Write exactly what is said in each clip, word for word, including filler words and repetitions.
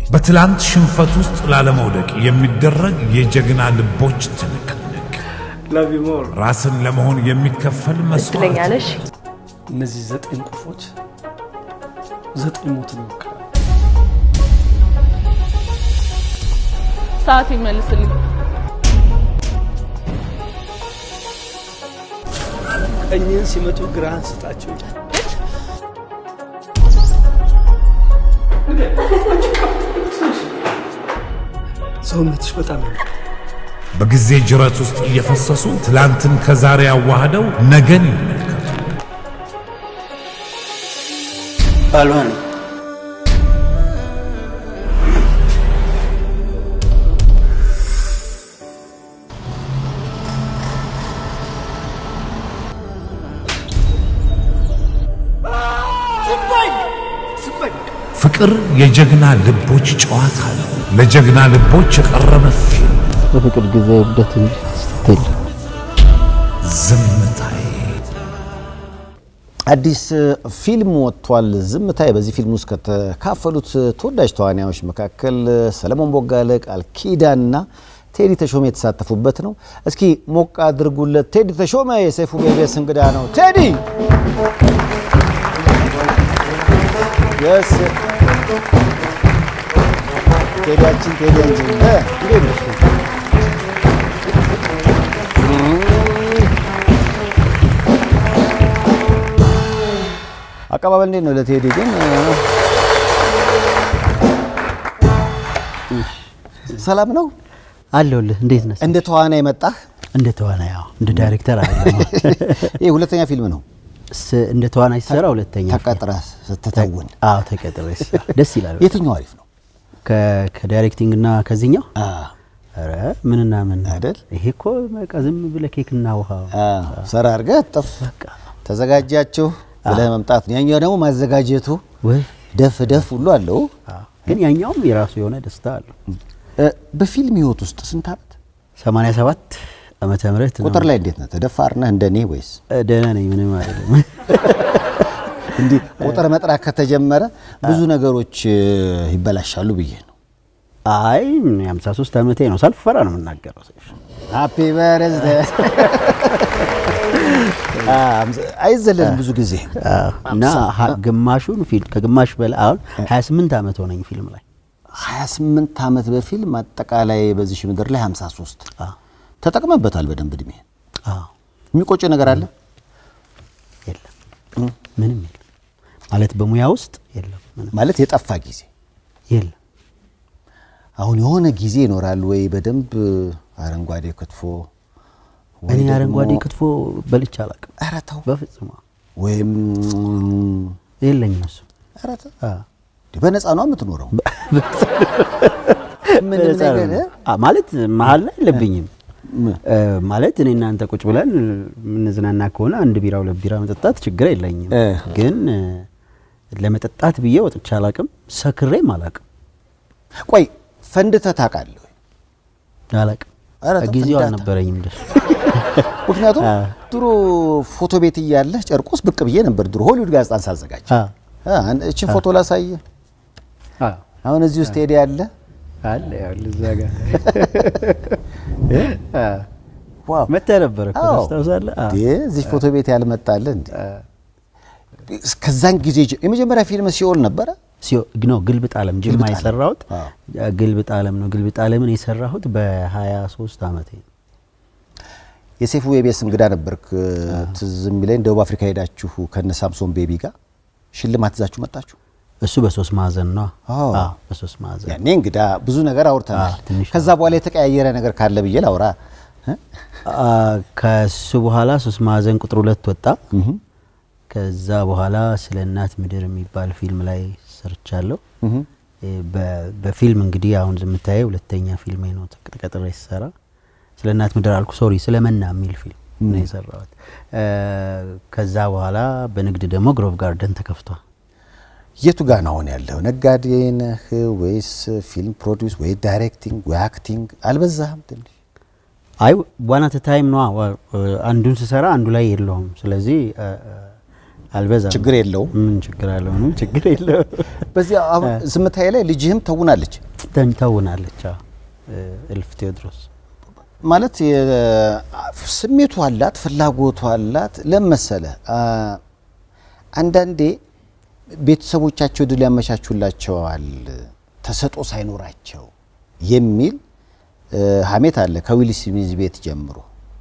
በትላንት ሽንፈት ውስጥ ላለመውደቅ የሚደረግ የጀግና ልቦች ትንቅንቅ love you more ራስን ለመሆን የሚከፈል መስዋዕት እነዚህ ዘጠኝ ቁልፎች ዘጠኝ ሞት ነው ሰዓት ይመልስልኝ ቀኝን ሲመጡ ግራን ስጣቸው ሰውነትሽ በጣም ነው በጊዜ ጅረት ውስጥ እየፈሰሱ ትላንትን ከዛሬ ያዋህደው ነገን ይመልከቱ ባልዋን ፍቅር የጀግና ልቦች ጨዋታ ነው ለጀግና ልቦች የቀረበ ፊልም በፍቅር ጊዜ እብደትን ስትል ዝምታዬ አዲስ ፊልም ወጥቷል ዝምታዬ በዚህ ፊልም ውስጥ ከተካፈሉት ተወዳጅ ተዋናዮች መካከል ሰለሞን ቦጋለ ቃል ኪዳንና ቴዲ ተሾመ የተሳተፉበት ነው እስኪ ሞቅ አድርጉለት ቴዲ ተሾመ የሰይፉ ቤቤስ እንግዳ ነው ቴዲ yes ቴዲያችን ቴዲያችን እ አቀባበል እንዴት ነው ለቴዲ ግን ሰላም ነው አለውልህ እንዴት ነህ እንደ ተዋናይ መጣህ እንደ ተዋናይ ያው እንደ ዳይሬክተር አይደለም ይሄ ሁለተኛ ፊልም ነው እንደ ተዋናይ ሰራ ሁለተኛ ተቀጥረህ ስትተውን አዎ ተቀጥረህ ደስ ይላል የትኛው አሪፍ ነው ከዳይሬክቲንግ እና ከዚህኛው አ አረ ምንና ምን አይደል ይሄ እኮ በቃ ዝም ብለህ ኬክና ውሃ አ ሰራ አድርገህ ጥፍ ተዘጋጃችሁ ብለህ መምጣት ነው ያኛው ደግሞ ማዘጋጀቱ ወይ ደፍ ደፍ ሁሉ አለው ግን ያኛውም የራሱ የሆነ ደስታ አለው በፊልም ህይወት ውስጥ ስንት አመት ሰማንያ ሰባት አመተ ምህረት ነው ቁጥር ላይ እንዴት ነው ተደፋርና እንደኔ ወይስ ደህና ነኝ ምንም አይደለም እንዴ ቁጥር መጥራት ከተጀመረ ብዙ ነገሮች ይበላሻሉ ብዬ ነው አይ ሃምሳ ሶስት አመቴ ነው ሳልፈራ ነው የምናገረው ሃፒ በርዝዴ አይዘለን ብዙ ጊዜ እና ግማሹን ፊልም ከግማሽ በላይ አሁን ሃያ ስምንት አመት ሆነኝ ፊልም ላይ ሃያ ስምንት አመት በፊልም አጠቃላይ በዚህ ምድር ላይ ሃምሳ ሶስት ተጠቅመበታል በደንብ ድሜ አዎ የሚቆጭ ነገር አለ የለም ምንም የለም ማለት በሙያ ውስጥ የለም ማለት የጠፋ ጊዜ የለም አሁን የሆነ ጊዜ ይኖራል ወይ በደንብ አረንጓዴ ክትፎ እኔ አረንጓዴ ክትፎ በልቻ አላውቅም ኧረ ተው በፍጹም ወይም የለኝም እሱ ኧረ ተው በነፃ ነው የምትኖረው ምን ነገር ማለት መሀል ላይ ለብኝም ማለት እኔ እናንተ ቁጭ ብለን ምንዝናና ከሆነ አንድ ቢራ ሁለት ቢራ መጠጣት ችግር የለኝም ግን ለመጠጣት ብዬ ወጥቻ አላውቅም ሰክሬም አላውቅም ቆይ ፈንድተህ ታውቃለህ አላውቅም ጊዜው አልነበረኝም ደስ ምክንያቱም ድሮ ፎቶ ቤት እያለህ ጨርቆስ ብቅ ብዬ ነበር ድሮ ሆሊውድ ጋዜጣን ሳዘጋጅ አ እቺ ፎቶ ላሳየ አ አሁን እዚህ ውስጥ ሄደ ያለ አለ ያው ለዛጋ አ ዋው መጣ ነበር እኮ ታውሳለህ አ እዚህ ፎቶ ቤት ያልመጣለ እንዴ ከዛን ጊዜ የመጀመሪያ ፊልም ሲኦል ነበር ሲኦ ግኖ ግልብጥ ዓለም ጅማ የሰራሁት ግልብጥ ዓለም ነው ግልብጥ ዓለምን የሰራሁት በ23 አመቴ የሰይፉ ቤቤስ እንግዳ ነበርክ ትዝም ይለኝ ደቡብ አፍሪካ ሄዳችሁ ከነ ሳምሶን ቤቢ ጋር ሽልማት ይዛችሁ መጣችሁ እሱ በሶስት ማዕዘን ነው አዎ በሶስት ማዕዘን ያኔ እንግዳ ብዙ ነገር አውርተናል ከዛ በኋላ የተቀያየረ ነገር ካለ ብዬ ላውራ ከሱ በኋላ ሶስት ማዕዘን ቁጥር ሁለት ወጣ ከዛ በኋላ ስለ እናት ምድር የሚባል ፊልም ላይ ሰርቻለሁ በፊልም እንግዲህ አሁን ዝምታዬ ሁለተኛ ፊልሜ ነው ተቀጥሬ ሰራ ስለ እናት ምድር አልኩ ሶሪ ስለ መና የሚል ፊልም ነው የሰራሁት ከዛ በኋላ በንግድ ደግሞ ግሮቭ ጋርደን ተከፍቷል የቱ ጋር ነው ያለው ነጋዴ ነህ ወይስ ፊልም ፕሮዲዩስ ወይ ዳይሬክቲንግ ወይ አክቲንግ አልበዛህም ትንሽ አይ ዋና ታይም ነው አንዱን ሲሰራ አንዱ ላይ የለውም ስለዚህ አልበዛም ችግር የለው ምን ችግር አለው ምን ችግር የለው በዚህ አሁን ዝምታዬ ላይ ልጅህም ተውናለች ተውናለች እልፍ ቴዎድሮስ ማለት ስሜቱ አላት ፍላጎቱ አላት ለመሰለ አንዳንዴ ቤተሰቦቻቸው ድል ያመቻቹላቸዋል ተሰጦ ሳይኖራቸው የሚል ሐሜት አለ ከዊል ስሚዝ ቤት ጀምሮ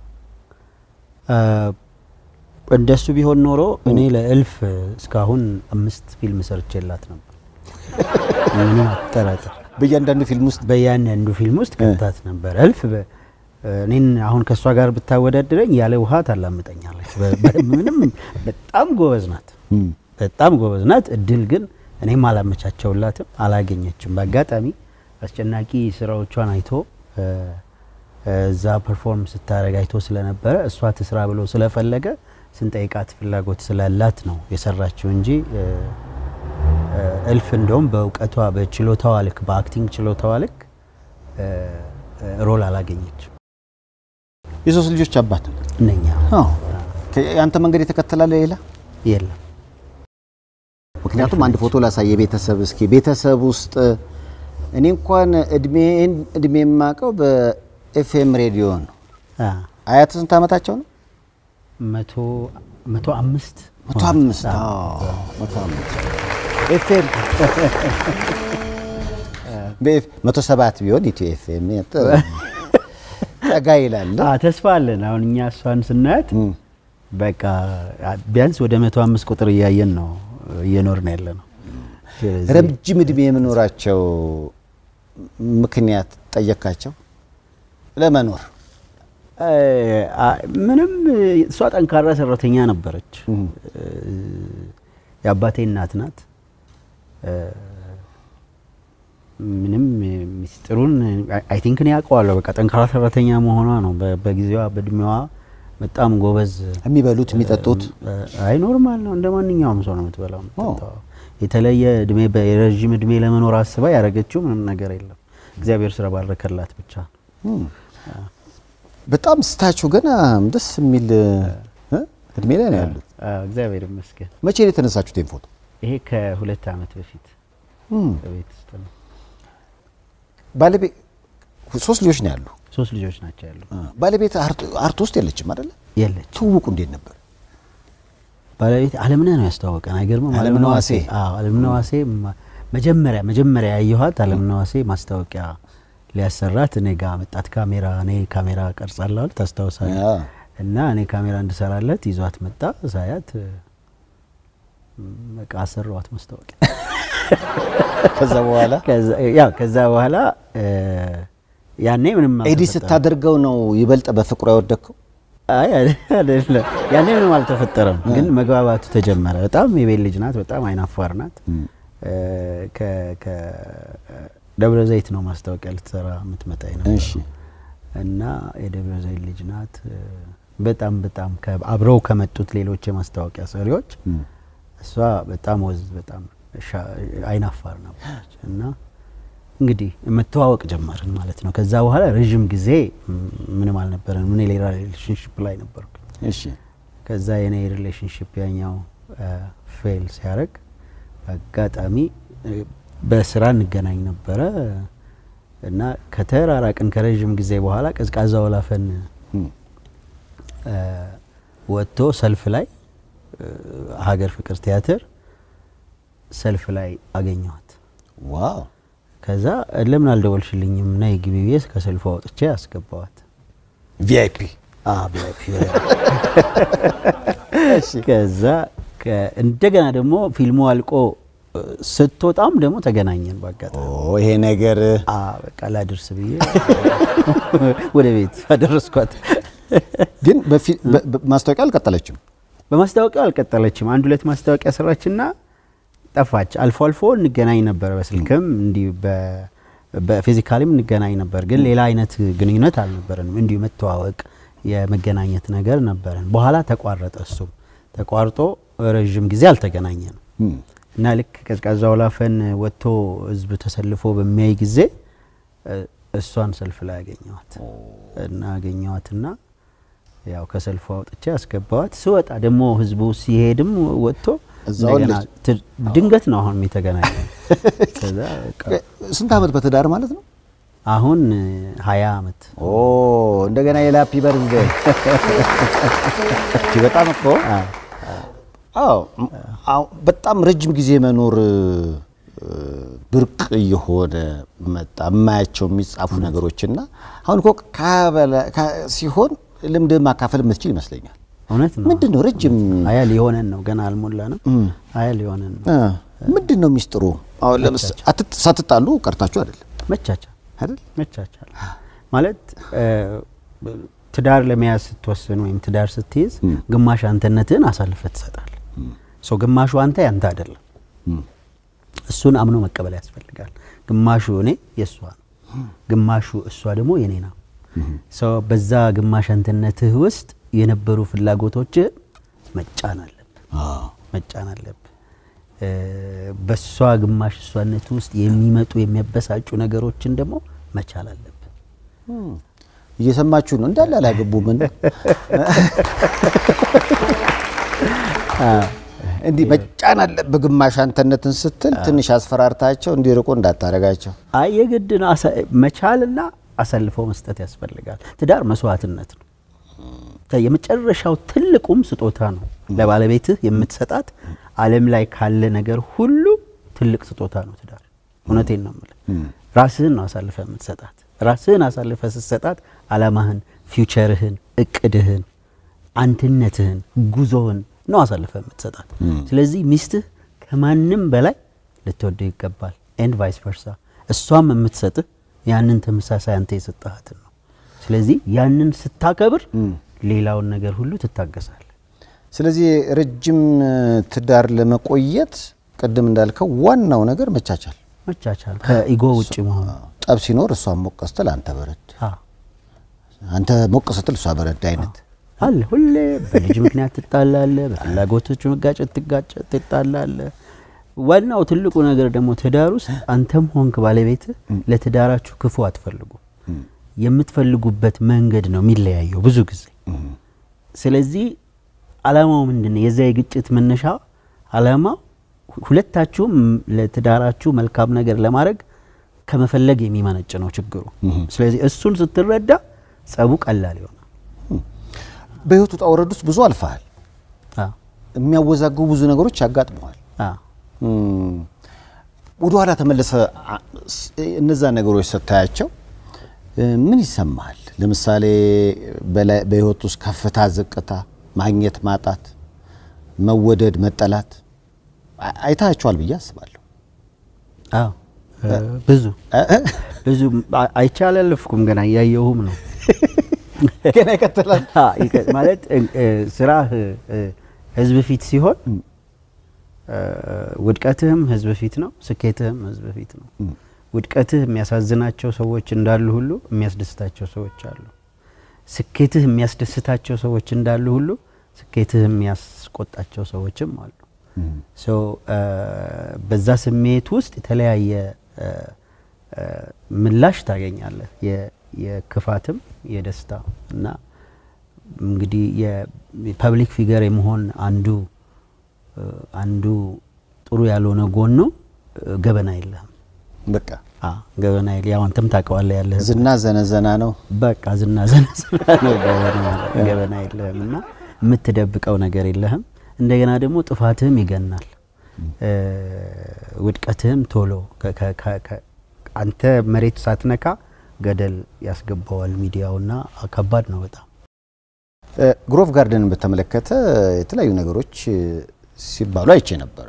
እንደሱ ቢሆን ኖሮ እኔ ለእልፍ እስካሁን አምስት ፊልም ሰርቼላት ነበር ምን አጠራጠ በእያንዳንዱ ፊልም ውስጥ በእያንዳንዱ ፊልም ውስጥ ከታት ነበር እልፍ እኔን አሁን ከሷ ጋር ብታወዳድረኝ ያለ ውሃ ታላምጠኛለች ምንም በጣም ጎበዝ ናት በጣም ጎበዝ ናት እድል ግን እኔም አላመቻቸውላትም አላገኘችም በአጋጣሚ አስጨናቂ ስራዎቿን አይቶ እዛ ፐርፎርም ስታረግ አይቶ ስለነበረ እሷ ትስራ ብሎ ስለፈለገ ስንጠይቃት ፍላጎት ስላላት ነው የሰራችው እንጂ እልፍ እንደውም በእውቀቷ በችሎታዋ ልክ በአክቲንግ ችሎታዋ ልክ ሮል አላገኘችም የሶስት ልጆች አባት ነኛ አዎ ያንተ መንገድ የተከተላለ ሌላ የለም ምክንያቱም አንድ ፎቶ ላሳየ ቤተሰብ እስኪ ቤተሰብ ውስጥ እኔ እንኳን እድሜን እድሜ ማቀው በኤፍኤም ሬዲዮ ነው አ አያት ስንት አመታቸው ነው መቶ መቶ አምስት መቶ አምስት አዎ መቶ አምስት ኤፍኤም በኤፍ መቶ ሰባት ቢሆን ኢትዮ ኤፍኤም ጠጋ ይላል አ ተስፋ አለን አሁን እኛ እሷን ስናያት በቃ ቢያንስ ወደ መቶ አምስት ቁጥር ያያየን ነው እየኖርን ያለ ነው ረጅም እድሜ የመኖራቸው ምክንያት ጠየቃቸው ለመኖር ምንም እሷ ጠንካራ ሰራተኛ ነበረች ያባቴ እናት ናት ምንም ሚስጥሩን አይ ቲንክ ነው ያውቀዋለሁ በቃ ጠንካራ ሰራተኛ መሆኗ ነው በጊዜዋ በእድሜዋ በጣም ጎበዝ የሚበሉት የሚጠጡት አይ ኖርማል ነው እንደማንኛውም ሰው ነው የምትበላው የተለየ እድሜ በረጅም እድሜ ለመኖር አስባ ያረጋችው ምንም ነገር የለም እግዚአብሔር ስራ ባረከላት ብቻ በጣም ስታችሁ ገና ደስ የሚል እድሜ ላይ ነው ያሉት እግዚአብሔር ይመስገን መቼ ነው የተነሳችሁት ይሄን ፎቶ ይሄ ከሁለት አመት በፊት በቤት ውስጥ ነው ባለቤት ሶስት ልጆች ነው ያሉ ሶስት ልጆች ናቸው ያሉ ባለቤት አርት ውስጥ የለችም አይደል የለች ትውውቁ እንዴት ነበር ባለቤት ዓለምነህ ነው ያስተዋወቀን አይገርምም ዓለምነህ ዋሴ አዎ ዓለምነህ ዋሴ መጀመሪያ መጀመሪያ ያየኋት ዓለምነህ ዋሴ ማስታወቂያ ሊያሰራት እኔ ጋር መጣት ካሜራ እኔ ካሜራ ቀርጻለሁ ታስታውሳለህ እና እኔ ካሜራ እንድሰራለት ይዟት መጣ ሳያት በቃ አሰራዋት ማስታወቂያ ከዛ በኋላ ከዛ ያው ከዛ በኋላ ያኔ ምንም ኤዲት ስታደርገው ነው ይበልጥ በፍቅሩ ያወደከው አይ አይደለ ያኔ ምንም አልተፈጠረም ግን መግባባቱ ተጀመረ በጣም የቤት ልጅ ናት በጣም አይናፋር ናት ከ ከ ደብረ ዘይት ነው ማስታወቂያ ልትሰራ የምትመጣ ነው እሺ እና የደብረ ዘይት ልጅ ናት በጣም በጣም አብረው ከመጡት ሌሎች የማስታወቂያ ሰሪዎች እሷ በጣም ወዝ በጣም አይናፋር ነበረች እና እንግዲህ መተዋወቅ ጀመርን ማለት ነው ከዛ በኋላ ረጅም ጊዜ ምንም አልነበረን ምን ሌላ ሪሌሽንሺፕ ላይ ነበርኩ እሺ ከዛ የኔ ሪሌሽንሺፕ ያኛው ፌል ሲያረግ አጋጣሚ በስራ እንገናኝ ነበር እና ከተራራቅን ከረጅም ጊዜ በኋላ ቀዝቃዛ ወላፈን ወጥቶ ሰልፍ ላይ ሀገር ፍቅር ቲያትር ሰልፍ ላይ አገኘኋት ዋው ከዛ ለምን አልደወልሽልኝም ነይ ግቢቤስ ከሰልፉ አውጥቼ አስገባዋት ቪአይፒ አ ቪአይፒ እሺ ከዛ እንደገና ደግሞ ፊልሙ አልቆ ስትወጣም ደግሞ ተገናኘን ባጋጣሚ ኦ ይሄ ነገር አ በቃ ላድርስ ብዬ ወደ ቤት አደረስኳት ግን በማስታወቂያ አልቀጠለችም በማስታወቂያ አልቀጠለችም አንድ ሁለት ማስታወቂያ ሰራችና ጠፋች አልፎ አልፎ እንገናኝ ነበር በስልክም እንዲ በፊዚካሊም እንገናኝ ነበር ግን ሌላ አይነት ግንኙነት አልነበረንም እንዲሁ መተዋወቅ የመገናኘት ነገር ነበረን በኋላ ተቋረጠ እሱ ተቋርጦ ረጅም ጊዜ አልተገናኘንም እና ልክ ቀዝቃዛ ወላፈን ወጥቶ ህዝብ ተሰልፎ በሚያይ ጊዜ እሷን ሰልፍ ላይ አገኘኋት እና አገኘኋትና ያው ከሰልፉ አውጥቼ አስገባዋት ስወጣ ደግሞ ህዝቡ ሲሄድም ወጥቶ እዛው ድንገት ነው አሁን የተገናኘው ከዛ ስንት ዓመት በትዳር ማለት ነው? አሁን ሃያ ዓመት። ኦ እንደገና የላፒ በርዝዴ እቺ በጣም እኮ አዎ በጣም ረጅም ጊዜ መኖር ብርቅ የሆነ መጣ ማያቸው የሚጻፉ ነገሮችና አሁን እኮ ካበላ ሲሆን ልምድ ማካፈል መስችል ይመስለኛል። እውነት ነው። ምንድነው ረጅም ሃያ ሊሆነን ነው ገና አልሞላንም። ሃያ ሊሆነን ነው። ምንድነው ሚስጥሩ? አሁን ለምሳሌ አትሳትጣሉ ቀርታችሁ አይደል? መቻቻ አይደል? መቻቻ ማለት ትዳር ለመያዝ ስትወስን ወይም ትዳር ስትይዝ ግማሽ አንተነትን አሳልፈህ ትሰጣለህ። ሶ ግማሹ አንተ ያንተ አይደለም። እሱን አምኖ መቀበል ያስፈልጋል። ግማሹ እኔ የሷ ነው፣ ግማሹ እሷ ደግሞ የኔ ነው። ሶ በዛ ግማሽ አንተነትህ ውስጥ የነበሩ ፍላጎቶች መጫን አለብህ። አዎ መጫን አለብህ። በሷ ግማሽ እሷነት ውስጥ የሚመጡ የሚያበሳጩ ነገሮችን ደግሞ መቻል አለብህ። እየሰማችሁ ነው እንዳለ አላገቡ ምን እንዲ መጫን አለብህ። ግማሽ አንተነትን ስትል ትንሽ አስፈራርታቸው እንዲርቁ እንዳታረጋቸው። አይ የግድ ነው መቻልና አሳልፎ መስጠት ያስፈልጋል። ትዳር መስዋዕትነት ነው። የመጨረሻው ትልቁም ስጦታ ነው ለባለቤትህ የምትሰጣት ዓለም ላይ ካለ ነገር ሁሉ ትልቅ ስጦታ ነው ትዳር። እውነቴን ነው ማለት ራስህን ነው አሳልፈ የምትሰጣት። ራስህን አሳልፈ ስትሰጣት ዓላማህን፣ ፊውቸርህን፣ እቅድህን፣ አንተነትህን፣ ጉዞህን ነው አሳልፈ የምትሰጣት። ስለዚህ ሚስትህ ከማንም በላይ ልትወደው ይገባል and vice versa። እሷም የምትሰጥህ ያንን ተመሳሳይ አንተ የሰጣሃት ነው። ስለዚህ ያንን ስታከብር ሌላውን ነገር ሁሉ ትታገሳለህ። ስለዚህ ረጅም ትዳር ለመቆየት ቀደም እንዳልከው ዋናው ነገር መቻቻል መቻቻል ከኢጎ ውጪ መሆን። ጠብ ሲኖር እሷም ሞቅ ስትል አንተ በረድ፣ አንተ ሞቅ ስትል እሷ በረድ አይነት አለ። ሁሌ በልጅ ምክንያት ትጣላለህ፣ በፍላጎቶች መጋጨት ትጋጨት ትጣላለህ። ዋናው ትልቁ ነገር ደግሞ ትዳር ውስጥ አንተም ሆንክ ባለቤትህ ለትዳራችሁ ክፉ አትፈልጉ። የምትፈልጉበት መንገድ ነው የሚለያየው ብዙ ጊዜ። ስለዚህ ዓላማው ምንድነው? የዛ የግጭት መነሻ ዓላማው ሁለታችሁም ለትዳራችሁ መልካም ነገር ለማድረግ ከመፈለግ የሚመነጭ ነው ችግሩ። ስለዚህ እሱን ስትረዳ ጸቡ ቀላል ይሆናል። በህይወቱ ጣውረድ ውስጥ ብዙ አልፈሃል። አዎ የሚያወዛግቡ ብዙ ነገሮች ያጋጥመዋል። አዎ ወደ ኋላ ተመለሰ እነዛ ነገሮች ስታያቸው ምን ይሰማል? ለምሳሌ በህይወት ውስጥ ከፍታ ዝቅታ፣ ማግኘት ማጣት፣ መወደድ መጠላት አይታችኋል ብዬ አስባለሁ። አዎ ብዙ ብዙ አይቻለልፍኩም ገና ያየሁም ነው ገና ይከተላል ማለት ስራህ ህዝብ ፊት ሲሆን ውድቀትህም ህዝብ ፊት ነው፣ ስኬትህም ህዝብ ፊት ነው። ውድቀትህ የሚያሳዝናቸው ሰዎች እንዳሉ ሁሉ የሚያስደስታቸው ሰዎች አሉ። ስኬትህ የሚያስደስታቸው ሰዎች እንዳሉ ሁሉ ስኬትህ የሚያስቆጣቸው ሰዎችም አሉ። ሶ በዛ ስሜት ውስጥ የተለያየ ምላሽ ታገኛለህ። የክፋትም የደስታ እና እንግዲህ የፐብሊክ ፊገር የመሆን አንዱ አንዱ ጥሩ ያልሆነ ጎኑ ገበና የለህም። በቃ አ ገበና የለ ያው አንተም ታውቀዋለህ ያለህ ዝና ዘነዘና ነው። በቃ ዝና ዘነዘና ነው። ገበና የለህምና የምትደብቀው ነገር የለህም። እንደገና ደግሞ ጥፋትህም ይገናል። ውድቀትህም ቶሎ አንተ መሬት ሳትነካ ገደል ያስገባዋል ሚዲያውና ከባድ ነው በጣም። ግሮቭ ጋርደንን በተመለከተ የተለያዩ ነገሮች ሲባሉ አይቼ ነበር።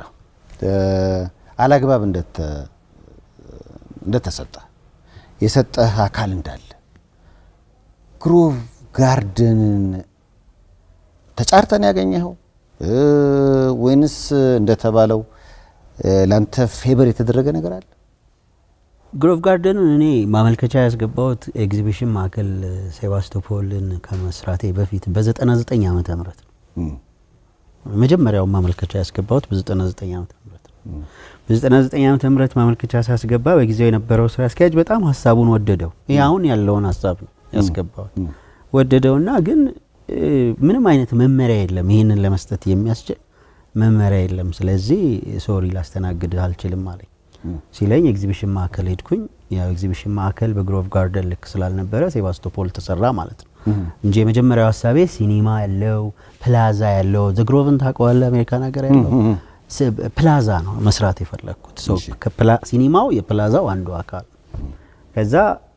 አላግባብ እንደተ እንደተሰጠ የሰጠህ አካል እንዳለ ግሮቭ ጋርደንን ተጫርተን ያገኘኸው ወይንስ እንደተባለው ላንተ ፌቨር የተደረገ ነገር አለ? ግሮቭ ጋርደንን እኔ ማመልከቻ ያስገባሁት ኤግዚቢሽን ማዕከል ሴባስቶፖልን ከመስራቴ በፊት በ99 ዓመተ ምህረት ነው። መጀመሪያው ማመልከቻ ያስገባሁት በ99 ዓመተ ምህረት ነው። በ99 ዓመተ ምህረት ማመልከቻ ሳስገባ በጊዜው የነበረው ስራ አስኪያጅ በጣም ሐሳቡን ወደደው። ይሄ አሁን ያለውን ሐሳብ ነው ያስገባሁት። ወደደውና ግን ምንም አይነት መመሪያ የለም ይሄንን ለመስጠት የሚያስችል መመሪያ የለም። ስለዚህ ሶሪ ላስተናግድ አልችልም አለኝ። ሲለኝ ኤግዚቢሽን ማዕከል ሄድኩኝ ያው ኤግዚቢሽን ማዕከል በግሮቭ ጋርደን ልክ ስላልነበረ ሴባስቶፖል ተሰራ ማለት ነው እንጂ የመጀመሪያው ሐሳቤ ሲኒማ ያለው ፕላዛ ያለው ዘግሮቭን ታውቀዋለህ አሜሪካን ሀገር ያለው ፕላዛ ነው መስራት የፈለኩት ሶ ሲኒማው የፕላዛው አንዱ አካል ከዛ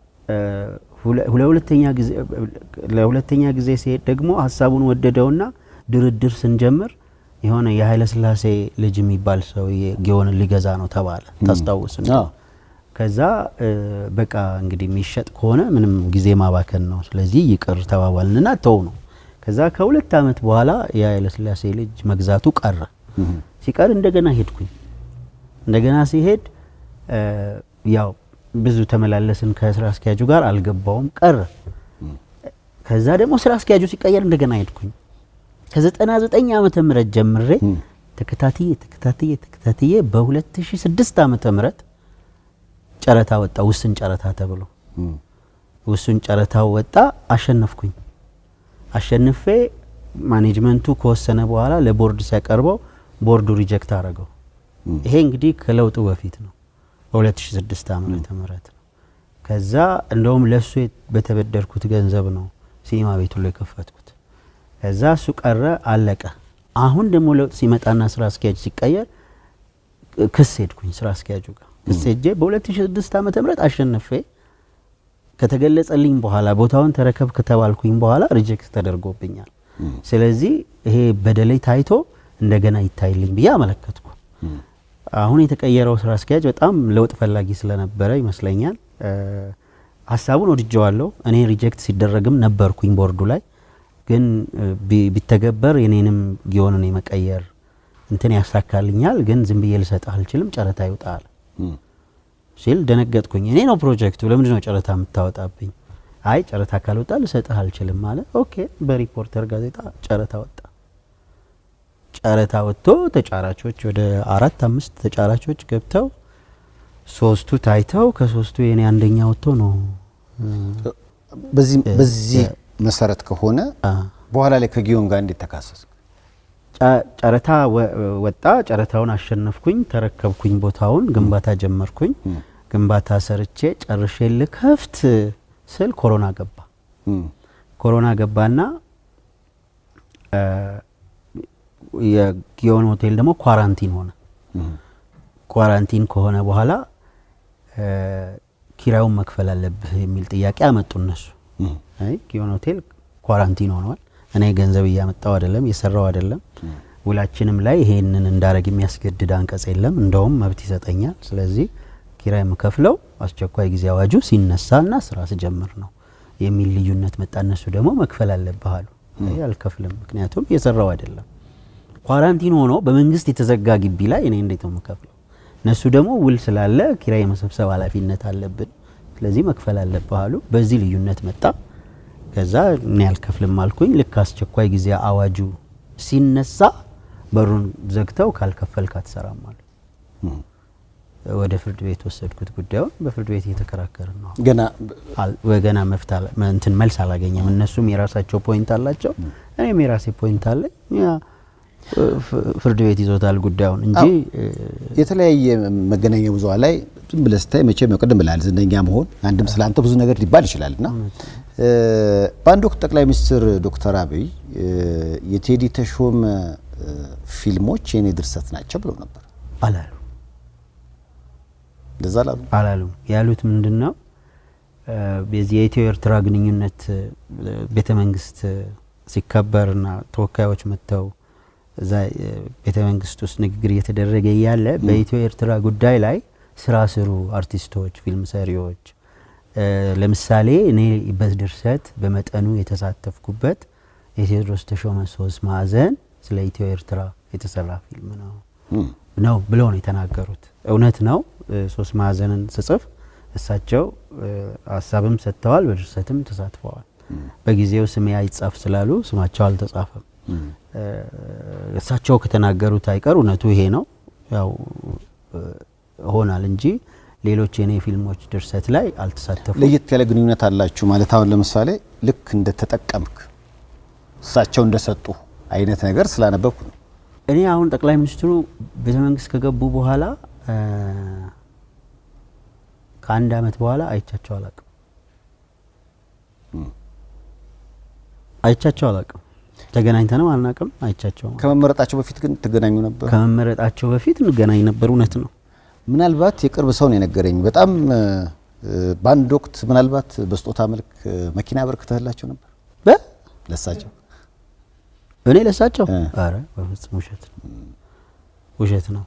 ለሁለተኛ ጊዜ ለሁለተኛ ጊዜ ሲሄድ ደግሞ ሐሳቡን ወደደውና ድርድር ስንጀምር የሆነ የኃይለ ስላሴ ልጅ የሚባል ሰው የጊዮን ሊገዛ ነው ተባለ ታስታውስ ነው ከዛ በቃ እንግዲህ የሚሸጥ ከሆነ ምንም ጊዜ ማባከን ነው ስለዚህ ይቅር ተባባልንና ተው ነው ከዛ ከሁለት አመት በኋላ የኃይለ ስላሴ ልጅ መግዛቱ ቀረ ሲቀር እንደገና ሄድኩኝ እንደገና ሲሄድ ያው ብዙ ተመላለስን ከስራ አስኪያጁ ጋር አልገባውም ቀረ ከዛ ደግሞ ስራ አስኪያጁ ሲቀየር እንደገና ሄድኩኝ ከ99 ዓመተ ምህረት ጀምሬ ተከታትዬ ተከታትዬ ተከታትዬ በ2006 ዓመተ ምህረት ጨረታ ወጣ ውስን ጨረታ ተብሎ ውስን ጨረታው ወጣ አሸነፍኩኝ አሸንፌ ማኔጅመንቱ ከወሰነ በኋላ ለቦርድ ሲያቀርበው ቦርዱ ሪጀክት አረጋው ይሄ እንግዲህ ከለውጡ በፊት ነው በ2006 ዓመተ ምህረት ነው ከዛ እንደውም ለሱ በተበደርኩት ገንዘብ ነው ሲኒማ ቤቱ ላይ ከፈትኩት ከዛ እሱ ቀረ አለቀ አሁን ደግሞ ለውጥ ሲመጣና ስራ አስኪያጅ ሲቀየር ክስ ሄድኩኝ ስራ አስኪያጁ ጋር ክስ ሄጄ በ2006 ዓመተ ምህረት አሸነፌ ከተገለጸልኝ በኋላ ቦታውን ተረከብ ከተባልኩኝ በኋላ ሪጀክት ተደርጎብኛል ስለዚህ ይሄ በደለይ ታይቶ እንደገና ይታይልኝ ብዬ አመለከትኩ አሁን የተቀየረው ስራ አስኪያጅ በጣም ለውጥ ፈላጊ ስለነበረ ይመስለኛል ሐሳቡን ወድጄዋለሁ እኔ ሪጀክት ሲደረግም ነበርኩኝ ቦርዱ ላይ ግን ቢተገበር የኔንም ጊዮንን የመቀየር እንትን ያሳካልኛል ግን ዝም ብዬ ልሰጥ አልችልም ጨረታ ይውጣል ሲል ደነገጥኩኝ እኔ ነው ፕሮጀክቱ ለምን ነው ጨረታ የምታወጣብኝ አይ ጨረታ ካልወጣ ልሰጥ አልችልም ማለት ኦኬ በሪፖርተር ጋዜጣ ጨረታ ወጣ ጨረታ ወጥቶ ተጫራቾች ወደ አራት አምስት ተጫራቾች ገብተው ሶስቱ ታይተው ከሶስቱ የኔ አንደኛ ወጥቶ ነው በዚህ በዚህ መሰረት ከሆነ በኋላ ላይ ከጊዮን ጋር እንዴት ተካሰስ ጨረታ ወጣ ጨረታውን አሸነፍኩኝ ተረከብኩኝ ቦታውን ግንባታ ጀመርኩኝ ግንባታ ሰርቼ ጨርሼ ልከፍት ስል ኮሮና ገባ ኮሮና ገባና የጊዮን ሆቴል ደግሞ ኳራንቲን ሆነ ኳራንቲን ከሆነ በኋላ ኪራዩን መክፈል አለብህ የሚል ጥያቄ አመጡ እነሱ አይ ጊዮን ሆቴል ኳራንቲን ሆኗል እኔ ገንዘብ ያመጣው አይደለም የሰራው አይደለም ውላችንም ላይ ይሄንን እንዳረግ የሚያስገድድ አንቀጽ የለም እንደውም መብት ይሰጠኛል ስለዚህ ኪራይ መከፍለው አስቸኳይ ጊዜ አዋጁ ሲነሳና ስራ ሲጀምር ነው የሚል ልዩነት መጣ እነሱ ደግሞ መክፈል አለብህ አሉ አይ አልከፍልም ምክንያቱም የሰራው አይደለም ኳራንቲን ሆኖ በመንግስት የተዘጋ ግቢ ላይ እኔ እንዴት ነው መከፍለው እነሱ ደግሞ ውል ስላለ ኪራይ መሰብሰብ ኃላፊነት አለብን ስለዚህ መክፈል አለብህ አሉ በዚህ ልዩነት መጣ ከዛ እኔ አልከፍልም አልኩኝ ልክ አስቸኳይ ጊዜ አዋጁ ሲነሳ በሩን ዘግተው ካልከፈልክ አትሰራም አሉ ወደ ፍርድ ቤት ወሰድኩት ጉዳዩን በፍርድ ቤት እየተከራከርን ነው ገና ወገና መፍታል እንትን መልስ አላገኘም እነሱም የራሳቸው ፖይንት አላቸው እኔም የራሴ ፖይንት አለኝ ያ ፍርድ ቤት ይዞታል ጉዳዩን እንጂ የተለያየ መገናኛ ብዙሃን ላይ ዝም ብለህ ስታይ መቼም ነው ቀደም ብለሃል ዝነኛ መሆን አንድም ስላንተ ብዙ ነገር ሊባል ይችላልና በአንድ ወቅት ጠቅላይ ሚኒስትር ዶክተር አብይ የቴዲ ተሾመ ፊልሞች የኔ ድርሰት ናቸው ብለው ነበር አላሉ ደዛላሉ አላሉ ያሉት ምንድነው በዚህ የኢትዮ ኤርትራ ግንኙነት ቤተ መንግስት ሲከበርና ተወካዮች መተው እዛ ቤተ መንግስት ውስጥ ንግግር እየተደረገ ያለ በኢትዮ ኤርትራ ጉዳይ ላይ ስራ ስሩ አርቲስቶች ፊልም ሰሪዎች ለምሳሌ እኔ በድርሰት በመጠኑ የተሳተፍኩበት የቴዎድሮስ ተሾመ ሶስት ማዕዘን ስለ ኢትዮ ኤርትራ የተሰራ ፊልም ነው ነው ብለው ነው የተናገሩት እውነት ነው ሶስት ማዕዘንን ጽፍ እሳቸው ሐሳብም ሰጥተዋል በድርሰትም ተሳትፈዋል በጊዜው ስሜ አይጻፍ ስላሉ ስማቸው አልተጻፈም እሳቸው ከተናገሩት አይቀር እውነቱ ይሄ ነው ያው ሆናል እንጂ ሌሎች የኔ ፊልሞች ድርሰት ላይ አልተሳተፉም ለየት ያለ ግንኙነት አላችሁ ማለት አሁን ለምሳሌ ልክ እንደ ተጠቀምክ እሳቸው እንደሰጡ አይነት ነገር ስላነበብኩ ነው እኔ አሁን ጠቅላይ ሚኒስትሩ ቤተ መንግስት ከገቡ በኋላ ከአንድ አመት በኋላ አይቻቸው አላቅም አይቻቸው አላቅም ተገናኝተንም አልናቅም አይቻቸው ከመመረጣቸው በፊት ግን ተገናኙ ነበር ከመመረጣቸው በፊት እንገናኝ ነበር እውነት ነው ምናልባት የቅርብ ሰው ነው የነገረኝ በጣም ባንድ ወቅት ምናልባት በስጦታ መልክ መኪና አበርክተህላቸው ነበር በ ለሳቸው እኔ ለሳቸው አረ በፍጹም ውሸት ውሸት ነው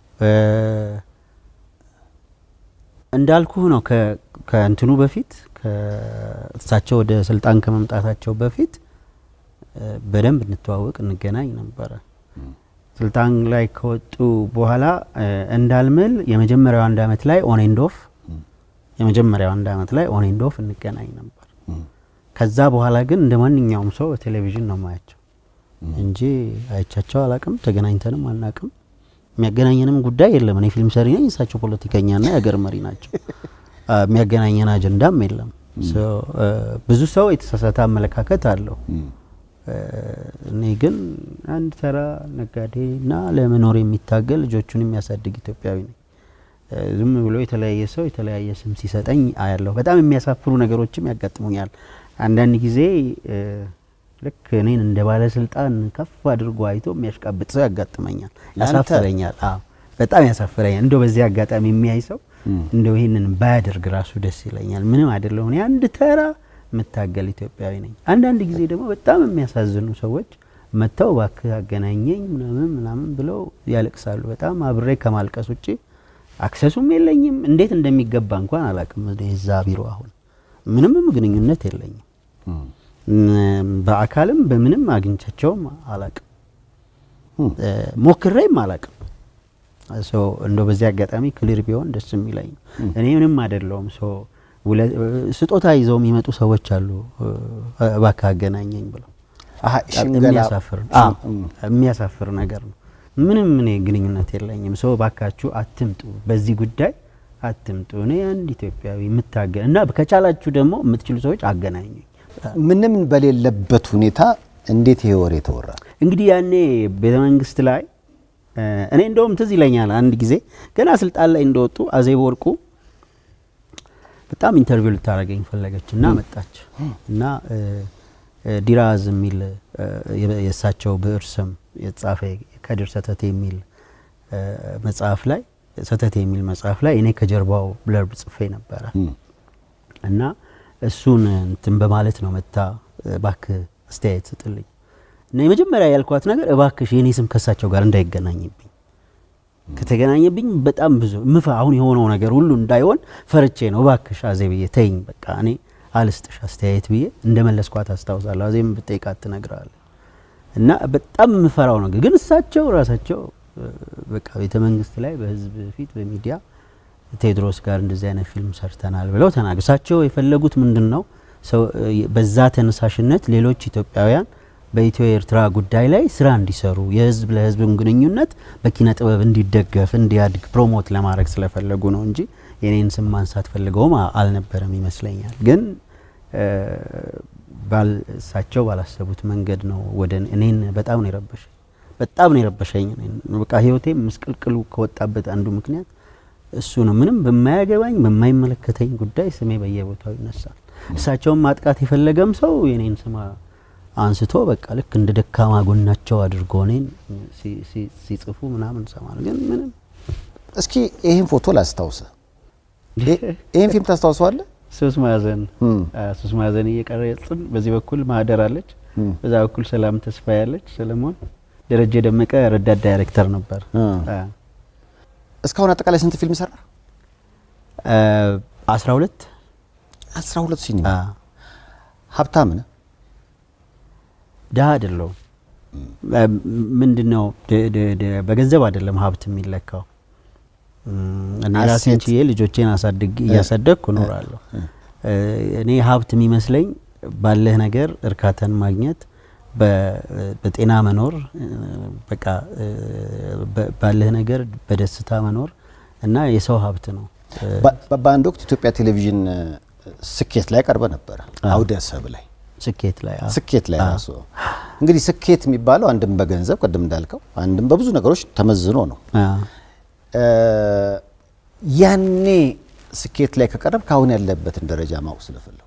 እንዳልኩ ነው ከእንትኑ በፊት ከእሳቸው ወደ ስልጣን ከመምጣታቸው በፊት በደንብ እንተዋወቅ እንገናኝ ነበር ስልጣን ላይ ከወጡ በኋላ እንዳልምል የመጀመሪያው አንድ አመት ላይ ኦን ኤንድ ኦፍ የመጀመሪያው አንድ አመት ላይ ኦን ኤንድ ኦፍ እንገናኝ ነበር ከዛ በኋላ ግን እንደማንኛውም ሰው ቴሌቪዥን ነው ማያቸው እንጂ አይቻቸው አላቅም ተገናኝተንም አልናቅም የሚያገናኘንም ጉዳይ የለም እኔ ፊልም ሰሪ ነኝ እሳቸው ፖለቲከኛና የሀገር መሪ ናቸው የሚያገናኘን አጀንዳም የለም ሶ ብዙ ሰው የተሳሳተ አመለካከት አለው እኔ ግን አንድ ተራ ነጋዴና ለመኖር የሚታገል ልጆቹን የሚያሳድግ ኢትዮጵያዊ ነኝ ዝም ብሎ የተለያየ ሰው የተለያየ ስም ሲሰጠኝ አያለሁ በጣም የሚያሳፍሩ ነገሮችም ያጋጥሙኛል አንዳንድ ጊዜ ልክ እኔን እንደ ባለ ስልጣን ከፍ አድርጎ አይቶ የሚያሽቃብጥ ሰው ያጋጥመኛል ያሳፍረኛል አዎ በጣም ያሳፍረኛል እንደው በዚህ አጋጣሚ የሚያይ ሰው እንደው ይሄንን ባያደርግ ራሱ ደስ ይለኛል ምንም አይደለም እኔ አንድ ተራ መታገል ኢትዮጵያዊ ነኝ አንዳንድ ጊዜ ደግሞ በጣም የሚያሳዝኑ ሰዎች መተው ባክህ አገናኘኝ ምናምን ምናምን ብለው ያለቅሳሉ በጣም አብሬ ከማልቀስ ውጪ አክሰሱም የለኝም እንዴት እንደሚገባ እንኳን አላቅም እዛ ቢሮ አሁን ምንም ግንኙነት የለኝም በአካልም በምንም አግኝቻቸውም አላቅም ሞክሬም አላቅም ሶ እንደው በዚህ አጋጣሚ ክሊር ቢሆን ደስ የሚለኝ እኔ ምንም አይደለም ሶ ስጦታ ይዘው የሚመጡ ሰዎች አሉ እባክህ አገናኘኝ ብለው አሃ ሽንገላ የሚያሳፍር አዎ የሚያሳፍር ነገር ነው ምንም እኔ ግንኙነት የለኝም ሶ ባካችሁ አትምጡ በዚህ ጉዳይ አትምጡ እኔ አንድ ኢትዮጵያዊ የምታገል እና ከቻላችሁ ደግሞ የምትችሉ ሰዎች አገናኙኝ ምንም በሌለበት ሁኔታ እንዴት ይሄ ወሬ ተወራ እንግዲህ ያኔ ቤተ መንግስት ላይ እኔ እንደውም ትዝ ይለኛል አንድ ጊዜ ገና ስልጣን ላይ እንደወጡ አዜብ ወርቁ በጣም ኢንተርቪው ልታረገኝ ፈለገችና መጣች እና ዲራዝ የሚል የሳቸው በእርሰም የጻፈ ከድር ሰተቴ የሚል መጽሐፍ ላይ ሰተቴ የሚል መጽሐፍ ላይ እኔ ከጀርባው ብለርብ ጽፌ ነበር እና እሱን እንትን በማለት ነው መጣ ባክ አስተያየት ስጥልኝ እና የመጀመሪያ ያልኳት ነገር እባክሽ የኔ ስም ከሳቸው ጋር እንዳይገናኝብኝ ከተገናኘብኝ በጣም ብዙ ምፋ አሁን የሆነው ነገር ሁሉ እንዳይሆን ፈርቼ ነው እባክሽ አዜብዬ ተይኝ በቃ እኔ አልስጥሽ አስተያየት ብዬ እንደመለስኳት አስታውሳለሁ አዜም በጠይቃት ነግራለ እና በጣም ምፈራው ነገር ግን እሳቸው ራሳቸው በቃ ቤተ መንግስት ላይ በህዝብ ፊት በሚዲያ ቴድሮስ ጋር እንደዚህ አይነት ፊልም ሰርተናል ብለው ተናግሳቸው የፈለጉት ምንድነው ሰው በዛ ተነሳሽነት ሌሎች ኢትዮጵያውያን በኢትዮ ኤርትራ ጉዳይ ላይ ስራ እንዲሰሩ የህዝብ ለህዝብ ግንኙነት በኪነ ጥበብ እንዲደገፍ እንዲያድግ ፕሮሞት ለማድረግ ስለፈለጉ ነው እንጂ የኔን ስም ማንሳት ፈልገው አልነበረም ይመስለኛል ግን ባል እሳቸው ባላሰቡት መንገድ ነው ወደ እኔን በጣም ነው የረበሸኝ በጣም ነው የረበሸኝ በቃ ህይወቴ ምስቅልቅሉ ከወጣበት አንዱ ምክንያት እሱ ነው ምንም በማያገባኝ በማይመለከተኝ ጉዳይ ስሜ በየቦታው ይነሳል እሳቸውም ማጥቃት የፈለገም ሰው የኔን ስም አንስቶ በቃ ልክ እንደ ደካማ ጎናቸው አድርጎ እኔን ሲጽፉ ምናምን ሰማል ግን ምንም እስኪ ይሄን ፎቶ ላስታውስ ይሄን ፊልም ታስታውሳለህ ሶስት ማዕዘን ሶስት ማዕዘን እየቀረጽን በዚህ በኩል ማህደር አለች በዛ በኩል ሰላም ተስፋ ያለች ሰለሞን ደረጀ ደመቀ ረዳት ዳይሬክተር ነበር እስካሁን አጠቃላይ ስንት ፊልም ሰራ አስራ ሁለት አስራ ሁለት ሲኒማ ሀብታም ነህ ዳ አይደለም ምንድነው በገንዘብ አይደለም ሀብት የሚለካው እኔ ራሴን ቺዬ ልጆቼን አሳድግ ያሳደግኩ ኖራለሁ እኔ ሀብት የሚመስለኝ ባለህ ነገር እርካታን ማግኘት በጤና መኖር በቃ ባለህ ነገር በደስታ መኖር እና የሰው ሀብት ነው በአንድ ወቅት ኢትዮጵያ ቴሌቪዥን ስኬት ላይ ቀርበ ነበር አውደ ሰብ ላይ ስኬት ላይ ስኬት ላይ ራሱ እንግዲህ ስኬት የሚባለው አንድም በገንዘብ ቀደም እንዳልከው አንድም በብዙ ነገሮች ተመዝኖ ነው ያኔ ስኬት ላይ ከቀረብ ካሁን ያለበትን ደረጃ ማወቅ ስለፈለኩ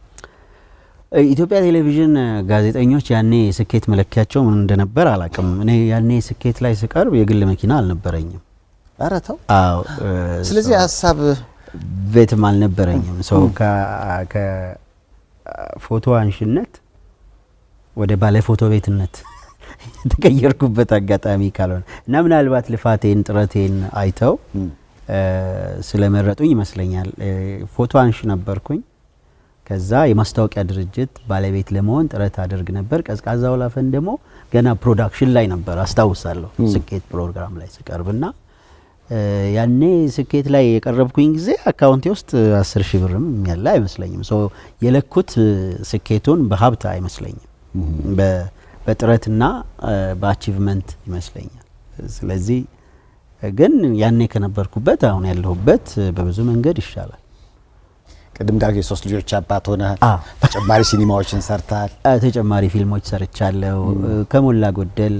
ኢትዮጵያ ቴሌቪዥን ጋዜጠኞች ያኔ ስኬት መለኪያቸው ምን እንደነበር አላቅም እኔ ያኔ ስኬት ላይ ስቀርብ የግል መኪና አልነበረኝም አራተው አዎ ስለዚህ ሐሳብ ቤትም አልነበረኝም ሰው ከ ከ ፎቶ አንሽነት ወደ ባለ ፎቶ ቤትነት ተቀየርኩበት አጋጣሚ ካልሆነ እና ምናልባት ልፋቴን ጥረቴን አይተው ስለመረጡኝ ይመስለኛል ፎቶ አንሽ ነበርኩኝ ከዛ የማስታወቂያ ድርጅት ባለቤት ለመሆን ጥረት አድርግ ነበር ቀዝቃዛው ላፈን ደግሞ ገና ፕሮዳክሽን ላይ ነበር አስታውሳለሁ ስኬት ፕሮግራም ላይ ስቀርብና ያኔ ስኬት ላይ የቀረብኩኝ ጊዜ አካውንቴ ውስጥ አስር ሺህ ብርም ያለ አይመስለኝም ሶ የለኩት ስኬቱን በሀብት አይመስለኝም በጥረትና በአቺቭመንት ይመስለኛል ስለዚህ ግን ያኔ ከነበርኩበት አሁን ያለሁበት በብዙ መንገድ ይሻላል ቀደም ዳግ የሶስት ልጆች አባት ሆነ ተጨማሪ ሲኒማዎችን ሰርታል ተጨማሪ ፊልሞች ሰርቻለሁ ከሞላ ጎደል